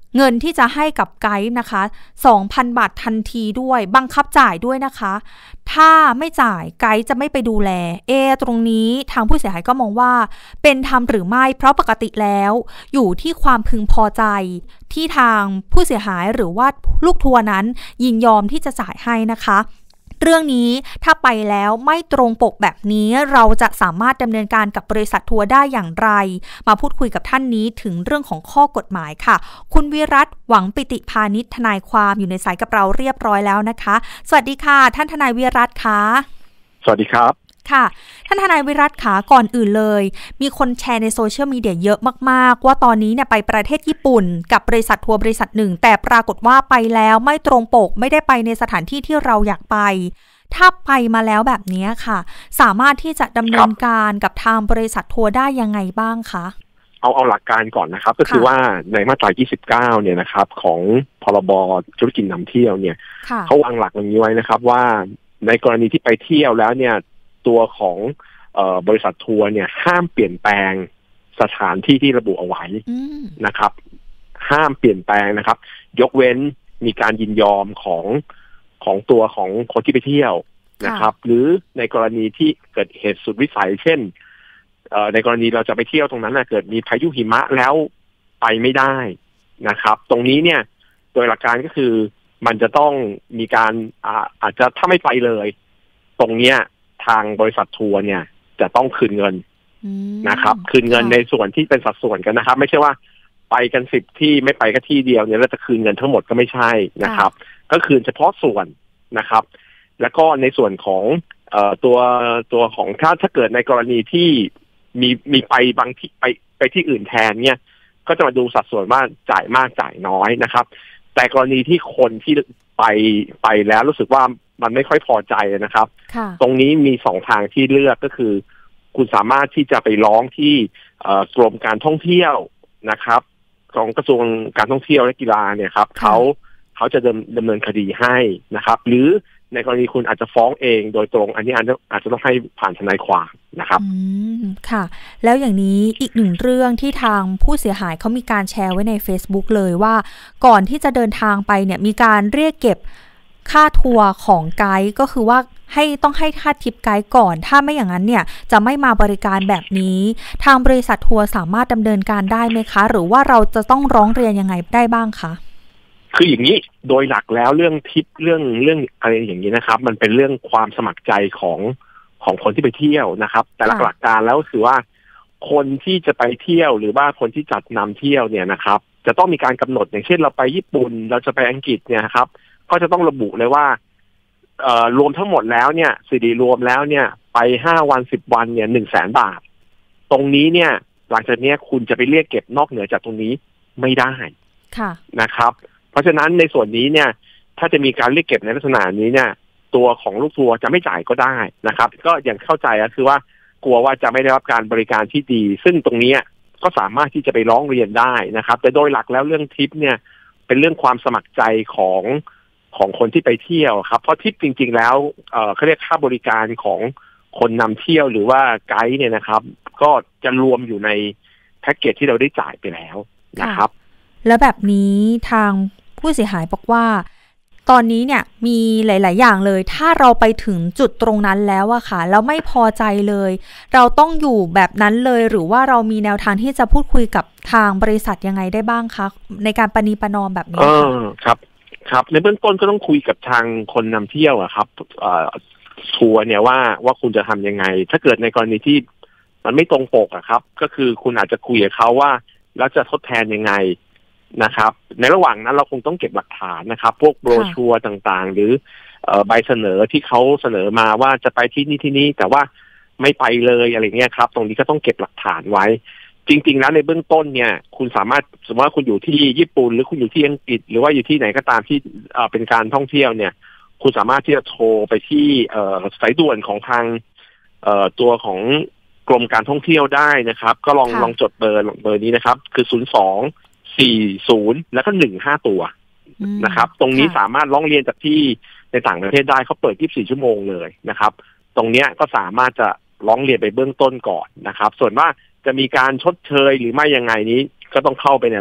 เงินที่จะให้กับไกด์นะคะ สองพัน บาททันทีด้วยบังคับจ่ายด้วยนะคะถ้าไม่จ่ายไกด์จะไม่ไปดูแลเอตรงนี้ทางผู้เสียหายก็มองว่าเป็นธรรมหรือไม่เพราะปกติแล้วอยู่ที่ความพึงพอใจที่ทางผู้เสียหายหรือว่าลูกทัวร์นั้นยินยอมที่จะจ่ายให้นะคะเรื่องนี้ถ้าไปแล้วไม่ตรงปกแบบนี้เราจะสามารถดำเนินการกับบริษัททัวร์ได้อย่างไรมาพูดคุยกับท่านนี้ถึงเรื่องของข้อกฎหมายค่ะคุณวิรัตหวังปิติพานิชทนายความอยู่ในสายกับเราเรียบร้อยแล้วนะคะสวัสดีค่ะท่านทนายวิรัตค่ะสวัสดีครับค่ะท่านทนายวิรัตค่ะก่อนอื่นเลยมีคนแชร์ในโซเชียลมีเดียเยอะมากๆว่าตอนนี้เนี่ยไปประเทศญี่ปุ่นกับบริษัททัวร์บริษัทหนึ่งแต่ปรากฏว่าไปแล้วไม่ตรงปกไม่ได้ไปในสถานที่ที่เราอยากไปถ้าไปมาแล้วแบบนี้ค่ะสามารถที่จะดำเนินการกับทางบริษัททัวร์ได้ยังไงบ้างคะเอาเอาหลักการก่อนนะครับก็คือว่าในมาตรายี่สิบเก้าเนี่ยนะครับของพรบธุรกิจนำเที่ยวเนี่ยเขาวางหลักอย่างนี้ไว้นะครับว่าในกรณีที่ไปเที่ยวแล้วเนี่ยตัวของเอ่อบริษัททัวร์เนี่ยห้ามเปลี่ยนแปลงสถานที่ที่ระบุเอาไว้นะครับห้ามเปลี่ยนแปลงนะครับยกเว้นมีการยินยอมของของตัวของคนที่ไปเที่ยวนะครับหรือในกรณีที่เกิดเหตุสุดวิสัยเช่นเอ่อในกรณีเราจะไปเที่ยวตรงนั้นนะเกิดมีพายุหิมะแล้วไปไม่ได้นะครับตรงนี้เนี่ยโดยหลักการก็คือมันจะต้องมีการอ่าอาจจะถ้าไม่ไปเลยตรงเนี้ยทางบริษัททัวร์เนี่ยจะต้องคืนเงินนะครับคืนเงินในส่วนที่เป็นสัดส่วนกันนะครับไม่ใช่ว่าไปกันสิบที่ไม่ไปก็ที่เดียวเนี่ยแล้วจะคืนเงินทั้งหมดก็ไม่ใช่นะครับก็คืนเฉพาะส่วนนะครับแล้วก็ในส่วนของเอ่อตัวตัวของถ้าถ้าเกิดในกรณีที่มีมีไปบางที่ไปไปที่อื่นแทนเนี่ยก็จะมาดูสัดส่วนว่าจ่ายมากจ่ายน้อยนะครับแต่กรณีที่คนที่ไปไปแล้วรู้สึกว่ามันไม่ค่อยพอใจนะครับตรงนี้มีสองทางที่เลือกก็คือคุณสามารถที่จะไปร้องที่กรมการท่องเที่ยวนะครับของกระทรวงการท่องเที่ยวและกีฬาเนี่ยครับเขาเขาจะดำเนินคดีให้นะครับหรือในกรณีคุณอาจจะฟ้องเองโดยตรงอันนี้อาจจะอาจจะต้องให้ผ่านทนายความนะครับอืมค่ะแล้วอย่างนี้อีกหนึ่งเรื่องที่ทางผู้เสียหายเขามีการแชร์ไว้ใน Facebook เลยว่าก่อนที่จะเดินทางไปเนี่ยมีการเรียกเก็บค่าทัวร์ของไกด์ก็คือว่าให้ต้องให้ค่าทิปไกด์ก่อนถ้าไม่อย่างนั้นเนี่ยจะไม่มาบริการแบบนี้ทางบริษัททัวร์สามารถดำเนินการได้ไหมคะหรือว่าเราจะต้องร้องเรียนยังไงได้บ้างคะคืออย่างนี้โดยหลักแล้วเรื่องทิปเรื่องเรื่องอะไรอย่างนี้นะครับมันเป็นเรื่องความสมัครใจของของคนที่ไปเที่ยวนะครับแต่หลักการแล้วคือว่าคนที่จะไปเที่ยวหรือว่าคนที่จัดนำเที่ยวเนี่ยนะครับจะต้องมีการกำหนดอย่างเช่นเราไปญี่ปุ่นเราจะไปอังกฤษเนี่ยครับก็จะต้องระบุเลยว่าเอ่อรวมทั้งหมดแล้วเนี่ยสิริรวมแล้วเนี่ยไปห้าวันสิบวันเนี่ยหนึ่งแสนบาทตรงนี้เนี่ยหลังจากนี้คุณจะไปเรียกเก็บนอกเหนือจากตรงนี้ไม่ได้ค่ะนะครับเพราะฉะนั้นในส่วนนี้เนี่ยถ้าจะมีการเรียกเก็บในลักษณะนี้เนี่ยตัวของลูกทัวร์จะไม่จ่ายก็ได้นะครับก็อย่างเข้าใจก็คือว่ากลัวว่าจะไม่ได้รับการบริการที่ดีซึ่งตรงนี้ก็สามารถที่จะไปร้องเรียนได้นะครับแต่โดยหลักแล้วเรื่องทิปเนี่ยเป็นเรื่องความสมัครใจของของคนที่ไปเที่ยวครับเพราะทิปจริงๆแล้วเอ่อเขาเรียกค่าบริการของคนนำเที่ยวหรือว่าไกด์เนี่ยนะครับก็จะรวมอยู่ในแพ็กเกจที่เราได้จ่ายไปแล้วนะครับแล้วแบบนี้ทางผู้เสียหายบอกว่าตอนนี้เนี่ยมีหลายๆอย่างเลยถ้าเราไปถึงจุดตรงนั้นแล้วอะค่ะแล้วไม่พอใจเลยเราต้องอยู่แบบนั้นเลยหรือว่าเรามีแนวทางที่จะพูดคุยกับทางบริษัทยังไงได้บ้างคะในการประนีประนอมแบบนี้ครับครับในเบื้องต้นก็ต้องคุยกับทางคนนำเที่ยวอะครับทัวร์เนี่ยว่าว่าคุณจะทำยังไงถ้าเกิดในกรณีที่มันไม่ตรงปกอะครับก็คือคุณอาจจะคุยกับเขาว่าแล้วจะทดแทนยังไงนะครับในระหว่างนั้นเราคงต้องเก็บหลักฐานนะครับพวกโบรชัวร์ต่างๆหรือใบเสนอที่เขาเสนอมาว่าจะไปที่นี่ที่นี่แต่ว่าไม่ไปเลยอะไรเงี้ยครับตรงนี้ก็ต้องเก็บหลักฐานไว้จริงๆแล้วในเบื้องต้นเนี่ยคุณสามารถสมมติว่าคุณอยู่ที่ญี่ปุ่นหรือคุณอยู่ที่อังกฤษหรือว่าอยู่ที่ไหนก็ตามที่เป็นการท่องเที่ยวเนี่ยคุณสามารถที่จะโทรไปที่สายด่วนของทางตัวของกรมการท่องเที่ยวได้นะครับก็ลองลองจดเบอร์เบอร์นี้นะครับคือศูนย์สองสี่ศูนย์แล้วก็หนึ่งห้าตัวนะครับตรงนี้สามารถร้องเรียนจากที่ในต่างประเทศได้เขาเปิดยี่สิบสี่ชั่วโมงเลยนะครับตรงเนี้ยก็สามารถจะร้องเรียนไปเบื้องต้นก่อนนะครับส่วนว่าจะมีการชดเชยหรือไม่ยังไงนี้ก็ต้องเข้าไปในระบบ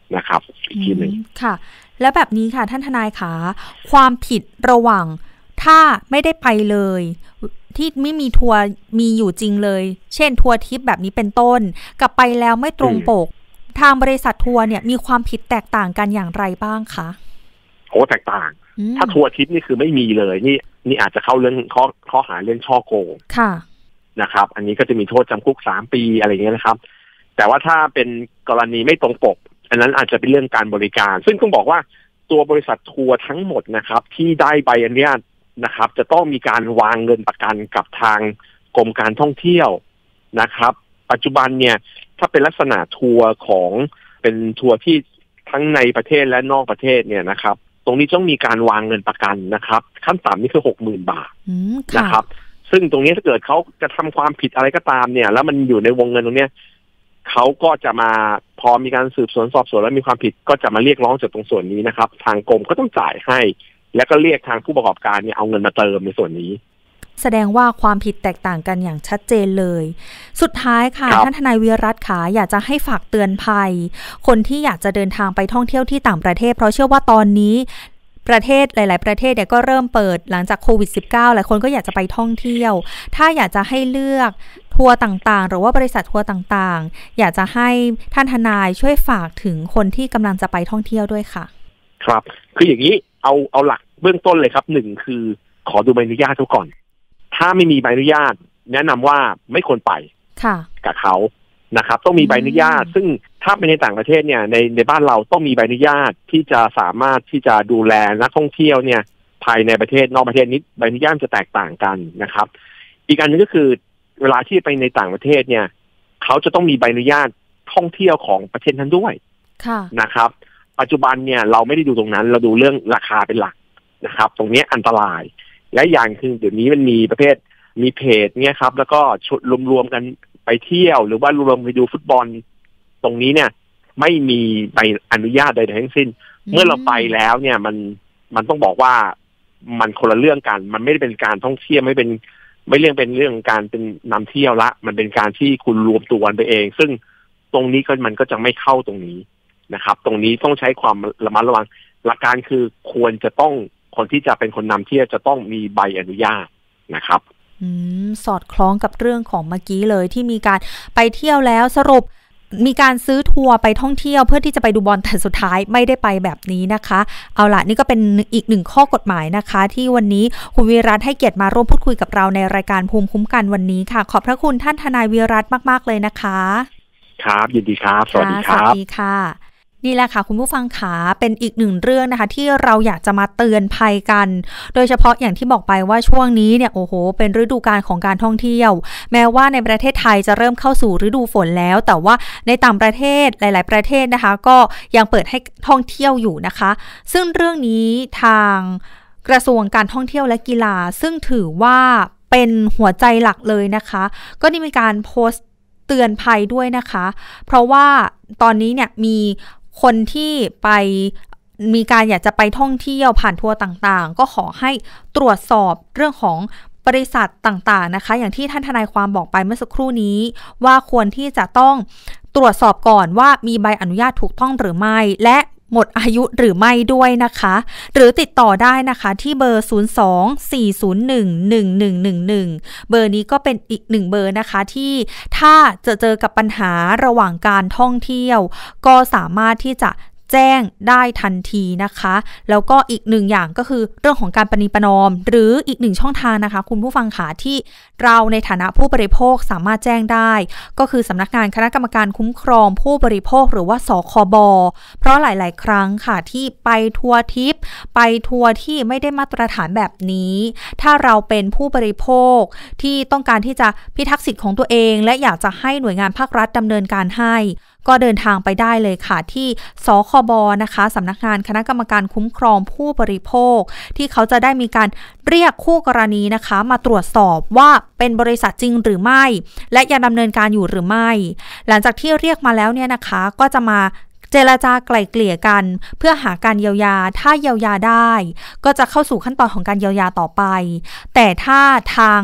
นะครับอีกทีหนึ่งค่ะแล้วแบบนี้ค่ะท่านทนายขาความผิดระหว่างถ้าไม่ได้ไปเลยที่ไม่มีทัวร์มีอยู่จริงเลยเช่นทัวร์ทิปแบบนี้เป็นต้นกับไปแล้วไม่ตรงปกทางบริษัททัวร์เนี่ยมีความผิดแตกต่างกันอย่างไรบ้างคะโอ้แตกต่างถ้าทัวร์ทิปนี่คือไม่มีเลยนี่นี่อาจจะเข้าเรื่องข้อข้อหาเรื่องช่อโกงค่ะนะครับอันนี้ก็จะมีโทษจำคุกสามปีอะไรอย่างเงี้ยนะครับแต่ว่าถ้าเป็นกรณีไม่ตรงปกอันนั้นอาจจะเป็นเรื่องการบริการซึ่งต้องบอกว่าตัวบริษัททัวร์ทั้งหมดนะครับที่ได้ใบอนุญาตนะครับจะต้องมีการวางเงินประกันกับทางกรมการท่องเที่ยวนะครับปัจจุบันเนี่ยถ้าเป็นลักษณะทัวร์ของเป็นทัวร์ที่ทั้งในประเทศและนอกประเทศเนี่ยนะครับตรงนี้ต้องมีการวางเงินประกันนะครับขั้นต่ำนี่คือ หกหมื่น บาทนะครับซึ่งตรงนี้ถ้าเกิดเขาจะทำความผิดอะไรก็ตามเนี่ยแล้วมันอยู่ในวงเงินตรงนี้เขาก็จะมาพอมีการสืบสวนสอบสวนแล้วมีความผิดก็จะมาเรียกร้องจากตรงส่วนนี้นะครับทางกรมก็ต้องจ่ายให้แล้วก็เรียกทางผู้ประกอบการเนี่ยเอาเงินมาเติมในส่วนนี้แสดงว่าความผิดแตกต่างกันอย่างชัดเจนเลยสุดท้ายค่ะท่านทนายวีรัตน์ขาอยากจะให้ฝากเตือนภัยคนที่อยากจะเดินทางไปท่องเที่ยวที่ต่างประเทศเพราะเชื่อว่าตอนนี้ประเทศหลายๆประเทศเนี่ยก็เริ่มเปิดหลังจากโควิด สิบเก้า หลายคนก็อยากจะไปท่องเที่ยวถ้าอยากจะให้เลือกทัวร์ต่างๆหรือว่าบริษัททัวร์ต่างๆอยากจะให้ท่านทนายช่วยฝากถึงคนที่กำลังจะไปท่องเที่ยวด้วยค่ะครับคืออย่างนี้เอาเอาหลักเบื้องต้นเลยครับหนึ่งคือขอดูใบอนุญาตทุกก่อนถ้าไม่มีใบอนุญาตแนะนำว่าไม่ควรไปกับเขานะครับต้องมีใบอนุญาตซึ่งถ้าเป็นในต่างประเทศเนี่ยในในบ้านเราต้องมีใบอนุญาตที่จะสามารถที่จะดูแลนักท่องเที่ยวเนี่ยภายในประเทศนอกประเทศนี้ใบอนุญาตจะแตกต่างกันนะครับอีกอันนึงก็คือเวลาที่ไปในต่างประเทศเนี่ยเขาจะต้องมีใบอนุญาตท่องเที่ยวของประเทศนั้นด้วยนะครับปัจจุบันเนี่ยเราไม่ได้ดูตรงนั้นเราดูเรื่องราคาเป็นหลักนะครับตรงนี้อันตรายและอย่างคือเดี๋ยวนี้มันมีประเภทมีเพจเนี่ยครับแล้วก็ชุดรวมๆกันไปเที่ยวหรือว่ารวมไปดูฟุตบอลตรงนี้เนี่ยไม่มีใบอนุญาตใดๆทั้งสิ้นเมื่อเราไปแล้วเนี่ยมันมันต้องบอกว่ามันคนละเรื่องกันมันไม่ได้เป็นการท่องเที่ยวไม่เป็นไม่เรื่องเป็นเรื่องการเป็นนำเที่ยวละมันเป็นการที่คุณรวมตัวกันไปเองซึ่งตรงนี้ก็มันก็จะไม่เข้าตรงนี้นะครับตรงนี้ต้องใช้ความระมัดระวังหลักการคือควรจะต้องคนที่จะเป็นคนนำเที่ยวจะต้องมีใบอนุญาตนะครับอืมสอดคล้องกับเรื่องของเมื่อกี้เลยที่มีการไปเที่ยวแล้วสรุปมีการซื้อทัวร์ไปท่องเที่ยวเพื่อที่จะไปดูบอลแต่สุดท้ายไม่ได้ไปแบบนี้นะคะเอาล่ะนี่ก็เป็นอีกหนึ่งข้อกฎหมายนะคะที่วันนี้คุณวีรัตน์ให้เกียรติมาร่วมพูดคุยกับเราในรายการภูมิคุ้มกันวันนี้ค่ะขอบพระคุณท่านทนายวีรัตน์มากๆเลยนะคะครับยินดีครับสวัสดีครับสวัสดีค่ะนี่แหละค่ะคุณผู้ฟังขาเป็นอีกหนึ่งเรื่องนะคะที่เราอยากจะมาเตือนภัยกันโดยเฉพาะอย่างที่บอกไปว่าช่วงนี้เนี่ยโอ้โหเป็นฤดูกาลของการท่องเที่ยวแม้ว่าในประเทศไทยจะเริ่มเข้าสู่ฤดูฝนแล้วแต่ว่าในต่างประเทศหลายๆประเทศนะคะก็ยังเปิดให้ท่องเที่ยวอยู่นะคะซึ่งเรื่องนี้ทางกระทรวงการท่องเที่ยวและกีฬาซึ่งถือว่าเป็นหัวใจหลักเลยนะคะก็ได้มีการโพสต์เตือนภัยด้วยนะคะเพราะว่าตอนนี้เนี่ยมีคนที่ไปมีการอยากจะไปท่องเที่ยวผ่านทัวร์ต่างๆก็ขอให้ตรวจสอบเรื่องของบริษัทต่างๆนะคะอย่างที่ท่านทนายความบอกไปเมื่อสักครู่นี้ว่าควรที่จะต้องตรวจสอบก่อนว่ามีใบอนุญาตถูกต้องหรือไม่และหมดอายุหรือไม่ด้วยนะคะหรือติดต่อได้นะคะที่เบอร์ศูนย์ สอง สี่ ศูนย์ หนึ่ง หนึ่ง หนึ่ง หนึ่ง หนึ่งเบอร์นี้ก็เป็นอีกหนึ่งเบอร์นะคะที่ถ้าจะเจอกับปัญหาระหว่างการท่องเที่ยวก็สามารถที่จะแจ้งได้ทันทีนะคะแล้วก็อีกหนึ่งอย่างก็คือเรื่องของการประนีประนอมหรืออีกหนึ่งช่องทางนะคะคุณผู้ฟังขาที่เราในฐานะผู้บริโภคสามารถแจ้งได้ก็คือสำนักงานคณะกรรมการคุ้มครองผู้บริโภคหรือว่าสคบเพราะหลายๆครั้งค่ะที่ไปทัวร์ทิปไปทัวร์ที่ไม่ได้มาตรฐานแบบนี้ถ้าเราเป็นผู้บริโภคที่ต้องการที่จะพิทักษ์สิทธิ์ของตัวเองและอยากจะให้หน่วยงานภาครัฐดำเนินการให้ก็เดินทางไปได้เลยค่ะที่สคบนะคะสำนักงานคณะกรรมการคุ้มครองผู้บริโภคที่เขาจะได้มีการเรียกคู่กรณีนะคะมาตรวจสอบว่าเป็นบริษัทจริงหรือไม่และยังดำเนินการอยู่หรือไม่หลังจากที่เรียกมาแล้วเนี่ยนะคะก็จะมาเจรจาไกล่เกลี่ยกันเพื่อหาการเยียวยาถ้าเยียวยาได้ก็จะเข้าสู่ขั้นตอนของการเยียวยาต่อไปแต่ถ้าทาง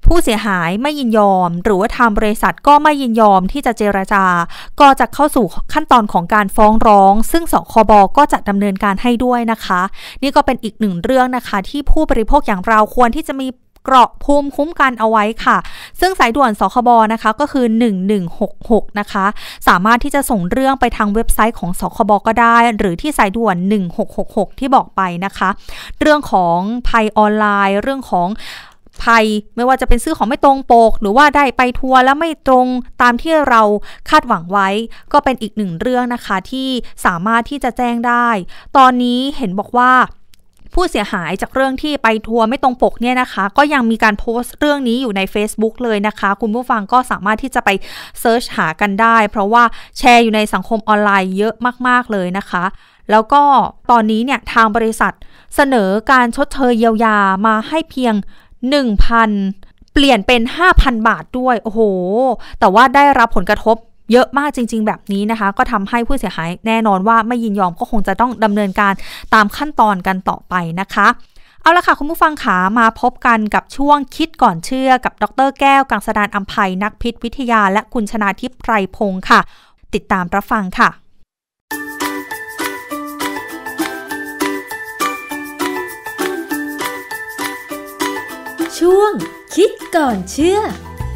ผู้เสียหายไม่ยินยอมหรือว่าทางบริษัทก็ไม่ยินยอมที่จะเจรจาก็จะเข้าสู่ขั้นตอนของการฟ้องร้องซึ่งสคบก็จะดำเนินการให้ด้วยนะคะนี่ก็เป็นอีกหนึ่งเรื่องนะคะที่ผู้บริโภคอย่างเราควรที่จะมีเกราะภูมิคุ้มกันเอาไว้ค่ะซึ่งสายด่วนสคบนะคะก็คือหนึ่งหนึ่งหกหกนะคะสามารถที่จะส่งเรื่องไปทางเว็บไซต์ของสคบก็ได้หรือที่สายด่วนหนึ่งหกหกหกที่บอกไปนะคะเรื่องของภัยออนไลน์เรื่องของภัยไม่ว่าจะเป็นซื้อของไม่ตรงปกหรือว่าได้ไปทัวร์แล้วไม่ตรงตามที่เราคาดหวังไว้ก็เป็นอีกหนึ่งเรื่องนะคะที่สามารถที่จะแจ้งได้ตอนนี้เห็นบอกว่าผู้เสียหายจากเรื่องที่ไปทัวร์ไม่ตรงปกเนี่ยนะคะก็ยังมีการโพสต์เรื่องนี้อยู่ใน Facebook เลยนะคะคุณผู้ฟังก็สามารถที่จะไปเซิร์ชหากันได้เพราะว่าแชร์อยู่ในสังคมออนไลน์เยอะมากๆเลยนะคะแล้วก็ตอนนี้เนี่ยทางบริษัทเสนอการชดเชยเยียวยามาให้เพียง หนึ่งพัน เปลี่ยนเป็น ห้าพัน บาทด้วยโอ้โหแต่ว่าได้รับผลกระทบเยอะมากจริงๆแบบนี้นะคะก็ทำให้ผู้เสียหายแน่นอนว่าไม่ยินยอมก็คงจะต้องดำเนินการตามขั้นตอนกันต่อไปนะคะเอาละค่ะคุณผู้ฟังขามาพบกันกับช่วงคิดก่อนเชื่อกับดร.แก้วกังสดาลอำไพนักพิษวิทยาและคุณชนาทิพย์ไพรพงศ์ค่ะติดตามรับฟังค่ะช่วงคิดก่อนเชื่อ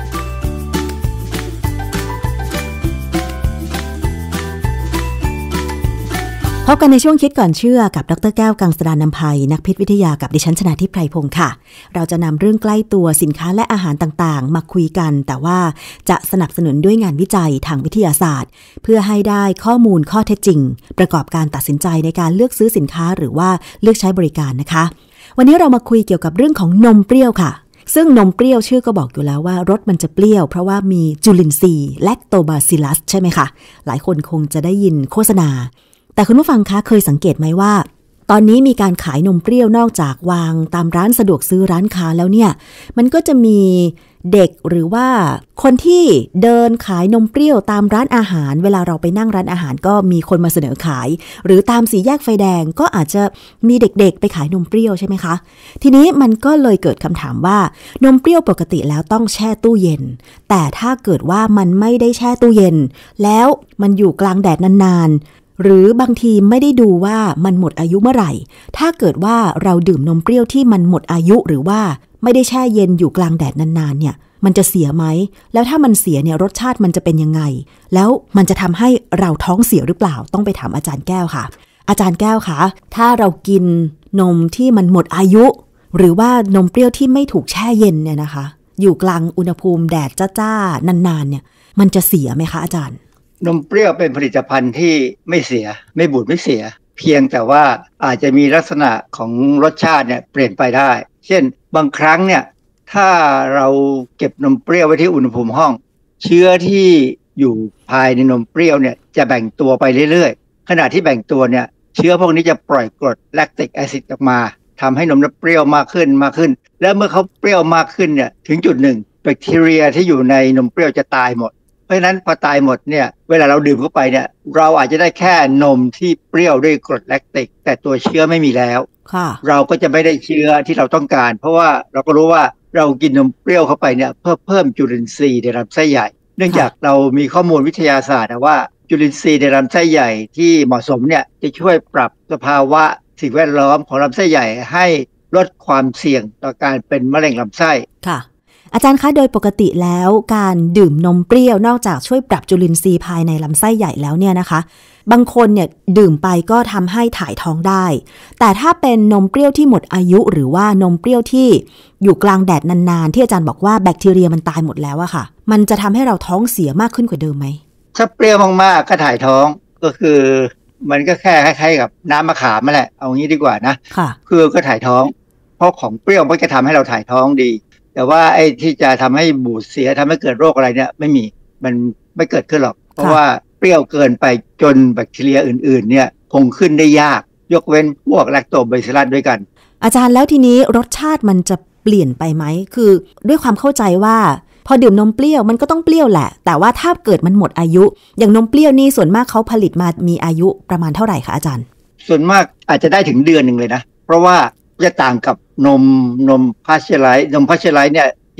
พบกันในช่วงคิดก่อนเชื่อกับดร.แก้วกังสดาลอำไพนักพิษวิทยากับดิฉันชนาทิพย์ไพรพงศ์ค่ะเราจะนำเรื่องใกล้ตัวสินค้าและอาหารต่างๆมาคุยกันแต่ว่าจะสนับสนุนด้วยงานวิจัยทางวิทยาศาสตร์เพื่อให้ได้ข้อมูลข้อเท็จจริงประกอบการตัดสินใจในการเลือกซื้อสินค้าหรือว่าเลือกใช้บริการนะคะวันนี้เรามาคุยเกี่ยวกับเรื่องของนมเปรี้ยวค่ะซึ่งนมเปรี้ยวชื่อก็บอกอยู่แล้วว่ารสมันจะเปรี้ยวเพราะว่ามีจุลินทรีย์แลคโตบาซิลัสใช่ไหมคะหลายคนคงจะได้ยินโฆษณาแต่คุณผู้ฟังคะเคยสังเกตไหมว่าตอนนี้มีการขายนมเปรี้ยวนอกจากวางตามร้านสะดวกซื้อร้านค้าแล้วเนี่ยมันก็จะมีเด็กหรือว่าคนที่เดินขายนมเปรี้ยวตามร้านอาหารเวลาเราไปนั่งร้านอาหารก็มีคนมาเสนอขายหรือตามสี่แยกไฟแดงก็อาจจะมีเด็กๆไปขายนมเปรี้ยวใช่ไหมคะทีนี้มันก็เลยเกิดคำถามว่านมเปรี้ยวปกติแล้วต้องแช่ตู้เย็นแต่ถ้าเกิดว่ามันไม่ได้แช่ตู้เย็นแล้วมันอยู่กลางแดดนานๆหรือบางทีไม่ได้ดูว่ามันหมดอายุเมื่อไหร่ถ้าเกิดว่าเราดื่มนมเปรี้ยวที่มันหมดอายุหรือว่าไม่ได้แช่เย็นอยู่กลางแดดนานๆเนี่ยมันจะเสียไหมแล้วถ้ามันเสียเนี่ยรสชาติมันจะเป็นยังไงแล้วมันจะทำให้เราท้องเสียหรือเปล่าต้องไปถามอาจารย์แก้วค่ะอาจารย์แก้วคะถ้าเรากินนมที่มันหมดอายุหรือว่านมเปรี้ยวที่ไม่ถูกแช่เย็นเนี่ยนะคะอยู่กลางอุณหภูมิแดดจ้าๆนานๆเนี่ยมันจะเสียไหมคะอาจารย์นมเปรี้ยวเป็นผลิตภัณฑ์ที่ไม่เสียไม่บูดไม่เสียเพียงแต่ว่าอาจจะมีลักษณะของรสชาติเนี่ยเปลี่ยนไปได้เช่นบางครั้งเนี่ยถ้าเราเก็บนมเปรี้ยวไว้ที่อุณหภูมิห้องเชื้อที่อยู่ภายในนมเปรี้ยวเนี่ยจะแบ่งตัวไปเรื่อยๆขณะที่แบ่งตัวเนี่ยเชื้อพวกนี้จะปล่อยกรดแลคติกแอซิดออกมาทำให้นมเปรี้ยวมากขึ้นมากขึ้นแล้วเมื่อเขาเปรี้ยวมากขึ้นเนี่ยถึงจุดหนึ่งแบคทีเรียที่อยู่ในนมเปรี้ยวจะตายหมดเพราะฉะนั้นพอตายหมดเนี่ยเวลาเราดื่มเข้าไปเนี่ยเราอาจจะได้แค่นมที่เปรี้ยวด้วยกรดแลคติกแต่ตัวเชื้อไม่มีแล้วเราก็จะไม่ได้เชื้อที่เราต้องการเพราะว่าเราก็รู้ว่าเรากินนมเปรี้ยวเข้าไปเนี่ยเพื่อเพิ่มจุลินทรีย์ในลำไส้ใหญ่เนื่องจากเรามีข้อมูลวิทยาศาสตร์ว่าจุลินทรีย์ในลำไส้ใหญ่ที่เหมาะสมเนี่ยจะช่วยปรับสภาวะสิ่งแวดล้อมของลำไส้ใหญ่ให้ลดความเสี่ยงต่อการเป็นมะเร็งลำไส้ค่ะอาจารย์คะโดยปกติแล้วการดื่มนมเปรี้ยวนอกจากช่วยปรับจุลินทรีย์ภายในลำไส้ใหญ่แล้วเนี่ยนะคะบางคนเนี่ยดื่มไปก็ทำให้ถ่ายท้องได้แต่ถ้าเป็นนมเปรี้ยวที่หมดอายุหรือว่านมเปรี้ยวที่อยู่กลางแดดนานๆที่อาจารย์บอกว่าแบคทีเรียมันตายหมดแล้วอะค่ะมันจะทำให้เราท้องเสียมากขึ้นกว่าเดิมไหมถ้าเปรี้ยวมากๆก็ถ่ายท้องก็คือมันก็แค่คล้ายๆกับน้ำมะขามนั่นแหละเอางี้ดีกว่านะค่ะคือก็ถ่ายท้องเพราะของเปรี้ยวมันจะทำให้เราถ่ายท้องดีแต่ว่าไอ้ที่จะทำให้บูดเสียทำให้เกิดโรคอะไรเนี่ยไม่มีมันไม่เกิดขึ้นหรอกเพราะว่าเปรี้ยวเกินไปจนแบคทีเรียอื่นๆเนี่ยคงขึ้นได้ยากยกเว้นพวกแลคโตบาซิลลัสด้วยกันอาจารย์แล้วทีนี้รสชาติมันจะเปลี่ยนไปไหมคือด้วยความเข้าใจว่าพอดื่มนมเปรี้ยวมันก็ต้องเปรี้ยวแหละแต่ว่าถ้าเกิดมันหมดอายุอย่างนมเปรี้ยวนี่ส่วนมากเขาผลิตมามีอายุประมาณเท่าไหร่คะอาจารย์ส่วนมากอาจจะได้ถึงเดือนนึงเลยนะเพราะว่าจะต่างกับนมนมพาสเจอไรส์นมพาสเจอไรส์เนี่ยจ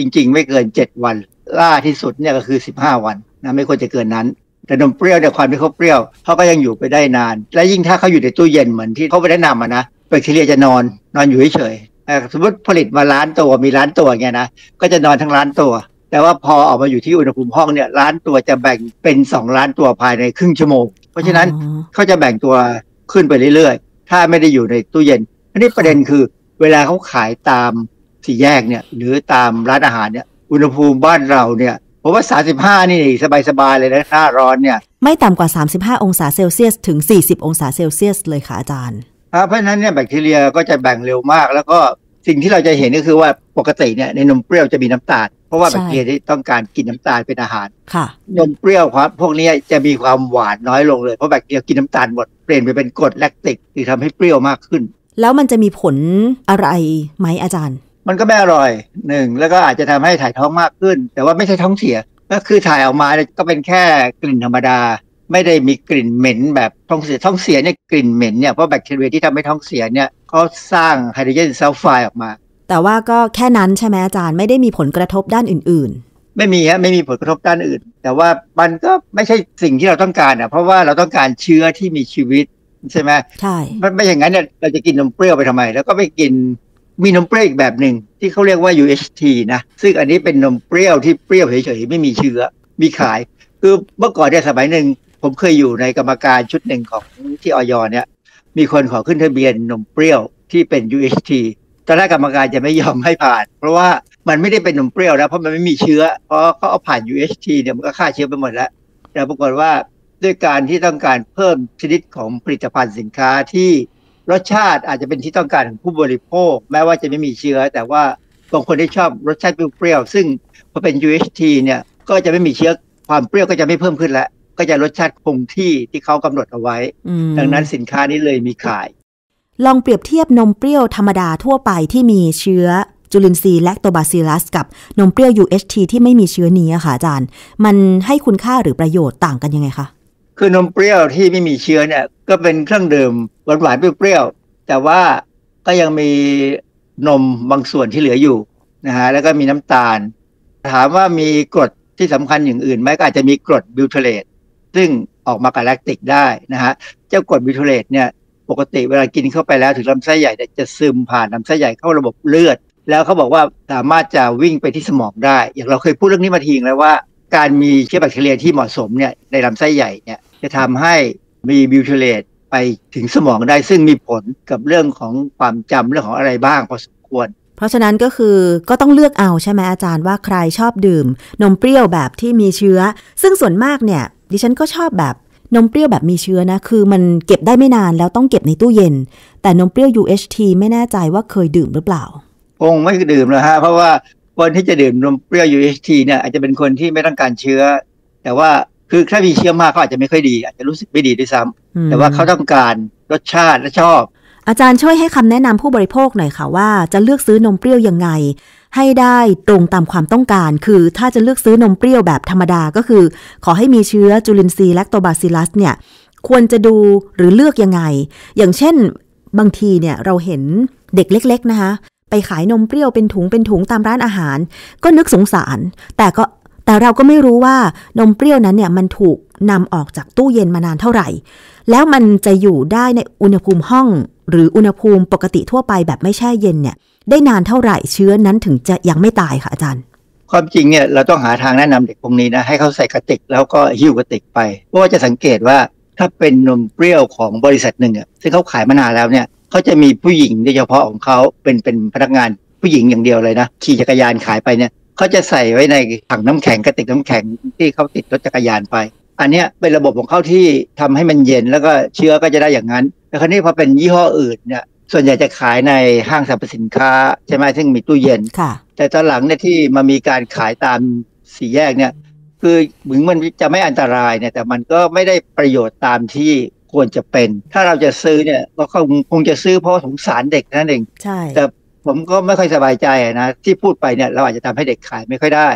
จริงๆไม่เกินเจ็ดวันล่าที่สุดเนี่ยก็คือสิบห้าวันนะไม่ควรจะเกินนั้นแต่นมเปรี้ยวเนี่ยความที่เขาเปรี้ยวเขาก็ยังอยู่ไปได้นานและยิ่งถ้าเขาอยู่ในตู้เย็นเหมือนที่เขาไปแนะนำนะแบคทีเรียจะนอนนอนอยู่เฉยๆสมมติผลิตมาล้านตัวมีล้านตัวเงี้ยนะก็จะนอนทั้งล้านตัวแต่ว่าพอออกมาอยู่ที่อุณหภูมิห้องเนี่ยล้านตัวจะแบ่งเป็นสองล้านตัวภายในครึ่งชั่วโมงเพราะฉะนั้นเขาจะแบ่งตัวขึ้นไปเรื่อยๆถ้าไม่ได้อยู่ในตู้เย็นอันนี้ประเด็นคือเวลาเขาขายตามสี่แยกเนี่ยหรือตามร้านอาหารเนี่ยอุณหภูมิบ้านเราเนี่ยผมว่าสามสิบห้านี่สบายๆเลยนะหน้าร้อนเนี่ยไม่ต่ำกว่าสามสิบห้าองศาเซลเซียสถึงสี่สิบองศาเซลเซียสเลยค่ะอาจารย์เพราะฉะนั้นเนี่ยแบคทีเรียก็จะแบ่งเร็วมากแล้วก็สิ่งที่เราจะเห็นก็คือว่าปกติเนี่ยในนมเปรี้ยวจะมีน้ำตาลเพราะว่าแบคทีเรียที่ต้องการกินน้ำตาลเป็นอาหารค่ะนมเปรี้ยวครับพวกนี้จะมีความหวานน้อยลงเลยเพราะแบคทีเรียกินน้ำตาลหมดเปลี่ยนไปเป็นกรดแลคติกที่ทำให้เปรี้ยวมากขึ้นแล้วมันจะมีผลอะไรไหมอาจารย์มันก็ไม่อร่อยหนึ่งแล้วก็อาจจะทำให้ถ่ายท้องมากขึ้นแต่ว่าไม่ใช่ท้องเสียก็คือถ่ายออกมาก็เป็นแค่กลิ่นธรรมดาไม่ได้มีกลิ่นเหม็นแบบท้องเสียท้องเสียเนี่ยกลิ่นเหม็นเนี่ยเพราะแบคทีเรียที่ทำให้ท้องเสียเนี่ยเขาสร้างไฮโดรเจนซัลไฟด์ออกมาแต่ว่าก็แค่นั้นใช่ไหมอาจารย์ไม่ได้มีผลกระทบด้านอื่นๆไม่มีฮะไม่มีผลกระทบด้านอื่นแต่ว่ามันก็ไม่ใช่สิ่งที่เราต้องการอ่ะเพราะว่าเราต้องการเชื้อที่มีชีวิตใช่ไหมใช่ไม่อย่างนั้นเนี่ยเราจะกินนมเปรี้ยวไปทำไมแล้วก็ไปกินมีนมเปรี้ยวอีกแบบหนึ่งที่เขาเรียกว่า ยู เอช ที นะซึ่งอันนี้เป็นนมเปรี้ยวที่เปรี้ยวเฉยๆไม่มีเชื้อมีขายคือเมื่อก่อนเนี่ยสมัยหนึ่งผมเคยอยู่ในกรรมการชุดหนึ่งของที่อย.เนี่ยมีคนขอขึ้นทะเบียนนมเปรี้ยวที่เป็น ยู เอช ที ตอนแรกกรรมการจะไม่ยอมให้ผ่านเพราะว่ามันไม่ได้เป็นนมเปรี้ยวนะเพราะมันไม่มีเชื้อเพราะเขาเอาผ่าน ยู เอช ที เนี่ยมันก็ฆ่าเชื้อไปหมดแล้วแต่ปรากฏว่าด้วยการที่ต้องการเพิ่มชนิดของผลิตภัณฑ์สินค้าที่รสชาติอาจจะเป็นที่ต้องการของผู้บริโภคแม้ว่าจะไม่มีเชื้อแต่ว่าบางคนที่ชอบรสชาติเปรี้ยวๆซึ่งพอเป็น ยู เอช ที เนี่ยก็จะไม่มีเชื้อความเปรี้ยวก็จะไม่เพิ่มขึ้นแล้วก็จะรสชาติคงที่ที่เขากำหนดเอาไว้ดังนั้นสินค้านี้เลยมีขายลองเปรียบเทียบนมเปรี้ยวธรรมดาทั่วไปที่มีเชื้อจุลินทรีย์แลคโตบาซิลลัสกับนมเปรี้ยว ยู เอช ที ที่ไม่มีเชื้อนี้ค่ะอาจารย์มันให้คุณค่าหรือประโยชน์ต่างกันยังไงคะคือนมเปรี้ยวที่ไม่มีเชื้อเนี่ยก็เป็นเครื่องดื่มหวานๆเปรี้ยวๆแต่ว่าก็ยังมีนมบางส่วนที่เหลืออยู่นะฮะแล้วก็มีน้ำตาลถามว่ามีกรดที่สำคัญอย่างอื่นไหมก็อาจจะมีกรดบิวเทเลตซึ่งออกมากับแลคติกได้นะฮะเจ้ากรดบิวเทเลตเนี่ยปกติเวลากินเข้าไปแล้วถึงลำไส้ใหญ่จะซึมผ่านลำไส้ใหญ่เข้าระบบเลือดแล้วเขาบอกว่าสามารถจะวิ่งไปที่สมองได้อย่างเราเคยพูดเรื่องนี้มาทีนึงแล้วว่าการมีเชื้อแบคทีเรียที่เหมาะสมเนี่ยในลำไส้ใหญ่เนี่ยจะทำให้มีบิวเทเลตไปถึงสมองได้ซึ่งมีผลกับเรื่องของความจำเรื่องของอะไรบ้างพอสมควรเพราะฉะนั้นก็คือก็ต้องเลือกเอาใช่ไหมอาจารย์ว่าใครชอบดื่มนมเปรี้ยวแบบที่มีเชื้อซึ่งส่วนมากเนี่ยดิฉันก็ชอบแบบนมเปรี้ยวแบบมีเชื้อนะคือมันเก็บได้ไม่นานแล้วต้องเก็บในตู้เย็นแต่นมเปรี้ยว ยู เอช ที ไม่แน่ใจว่าเคยดื่มหรือเปล่าคงไม่ดื่มเลยฮะเพราะว่าคนที่จะดื่มนมเปรี้ยว ยู เอช ที เนี่ยอาจจะเป็นคนที่ไม่ต้องการเชื้อแต่ว่าคือถ้ามีเชื้อมากเขาอาจจะไม่ค่อยดีอาจจะรู้สึกไม่ดีด้วยซ้ำแต่ว่าเขาต้องการรสชาติและชอบอาจารย์ช่วยให้คำแนะนำผู้บริโภคหน่อยค่ะว่าจะเลือกซื้อนมเปรี้ยวยังไงให้ได้ตรงตามความต้องการคือถ้าจะเลือกซื้อนมเปรี้ยวแบบธรรมดาก็คือขอให้มีเชื้อจุลินทรีย์แลคโตบาซิลลัสเนี่ยควรจะดูหรือเลือกยังไงอย่างเช่นบางทีเนี่ยเราเห็นเด็กเล็กๆนะคะไปขายนมเปรี้ยวเป็นถุงเป็นถุงตามร้านอาหารก็นึกสงสารแต่ก็แต่เราก็ไม่รู้ว่านมเปรี้ยวนั้นเนี่ยมันถูกนำออกจากตู้เย็นมานานเท่าไหร่แล้วมันจะอยู่ได้ในอุณหภูมิห้องหรืออุณหภูมิปกติทั่วไปแบบไม่แช่เย็นเนี่ยได้นานเท่าไหร่เชื้อนั้นถึงจะยังไม่ตายค่ะอาจารย์ความจริงเนี่ยเราต้องหาทางแนะนำเด็กพวกนี้นะให้เขาใส่กระติกแล้วก็หิ้วกระติกไปเพราะว่าจะสังเกตว่าถ้าเป็นนมเปรี้ยวของบริษัทหนึ่งอ่ะซึ่งเขาขายมานานแล้วเนี่ยเขาจะมีผู้หญิงโดยเฉพาะของเขาเป็นเป็นพนักงานผู้หญิงอย่างเดียวเลยนะขี่จักรยานขายไปเนี่ยเขาจะใส่ไว้ในถังน้ำแข็งกระติกน้ำแข็งที่เขาติดรถจักรยานไปอันนี้เป็นระบบของเขาที่ทำให้มันเย็นแล้วก็เชื้อก็จะได้อย่างนั้นแต่คราวนี้พอเป็นยี่ห้ออื่นเนี่ยส่วนใหญ่จะขายในห้างสรรพสินค้าใช่ไหมซึ่งมีตู้เย็นแต่ตอนหลังเนี่ยที่มามีการขายตามสี่แยกเนี่ยคือถึงมันจะไม่อันตรายเนี่ยแต่มันก็ไม่ได้ประโยชน์ตามที่ควรจะเป็นถ้าเราจะซื้อเนี่ยก็คงจะซื้อเพราะสงสารเด็กนั่นเองใช่แต่ผมก็ไม่ค่อยสบายใจนะที่พูดไปเนี่ยเราอาจจะทำให้เด็กขายไม่ค่อยได้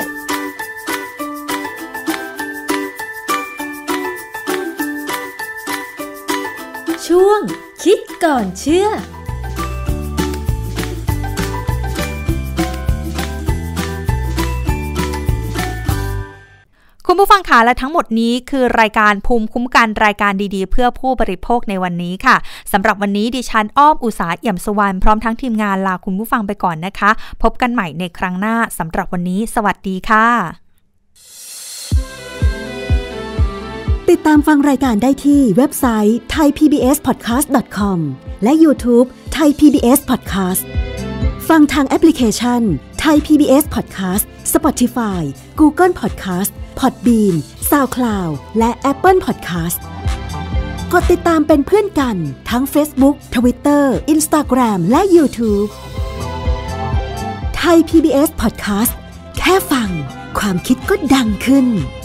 ช่วงคิดก่อนเชื่อคุณผู้ฟังคะและทั้งหมดนี้คือรายการภูมิคุ้มกันรายการดีๆเพื่อผู้บริโภคในวันนี้ค่ะสำหรับวันนี้ดิฉันอ้อมอุษาเอี่ยมสุวรรณพร้อมทั้งทีมงานลาคุณผู้ฟังไปก่อนนะคะพบกันใหม่ในครั้งหน้าสำหรับวันนี้สวัสดีค่ะติดตามฟังรายการได้ที่เว็บไซต์ ไทยพีบีเอสพอดแคสต์ ดอท คอม และ YouTube Thai พี บี เอส Podcast ฟังทางแอปพลิเคชัน Thai พี บี เอส Podcast Spotify Google Podcast Podbean SoundCloud และ Apple Podcast กดติดตามเป็นเพื่อนกันทั้ง Facebook Twitter Instagram และ YouTube Thai พี บี เอส Podcast แค่ฟังความคิดก็ดังขึ้น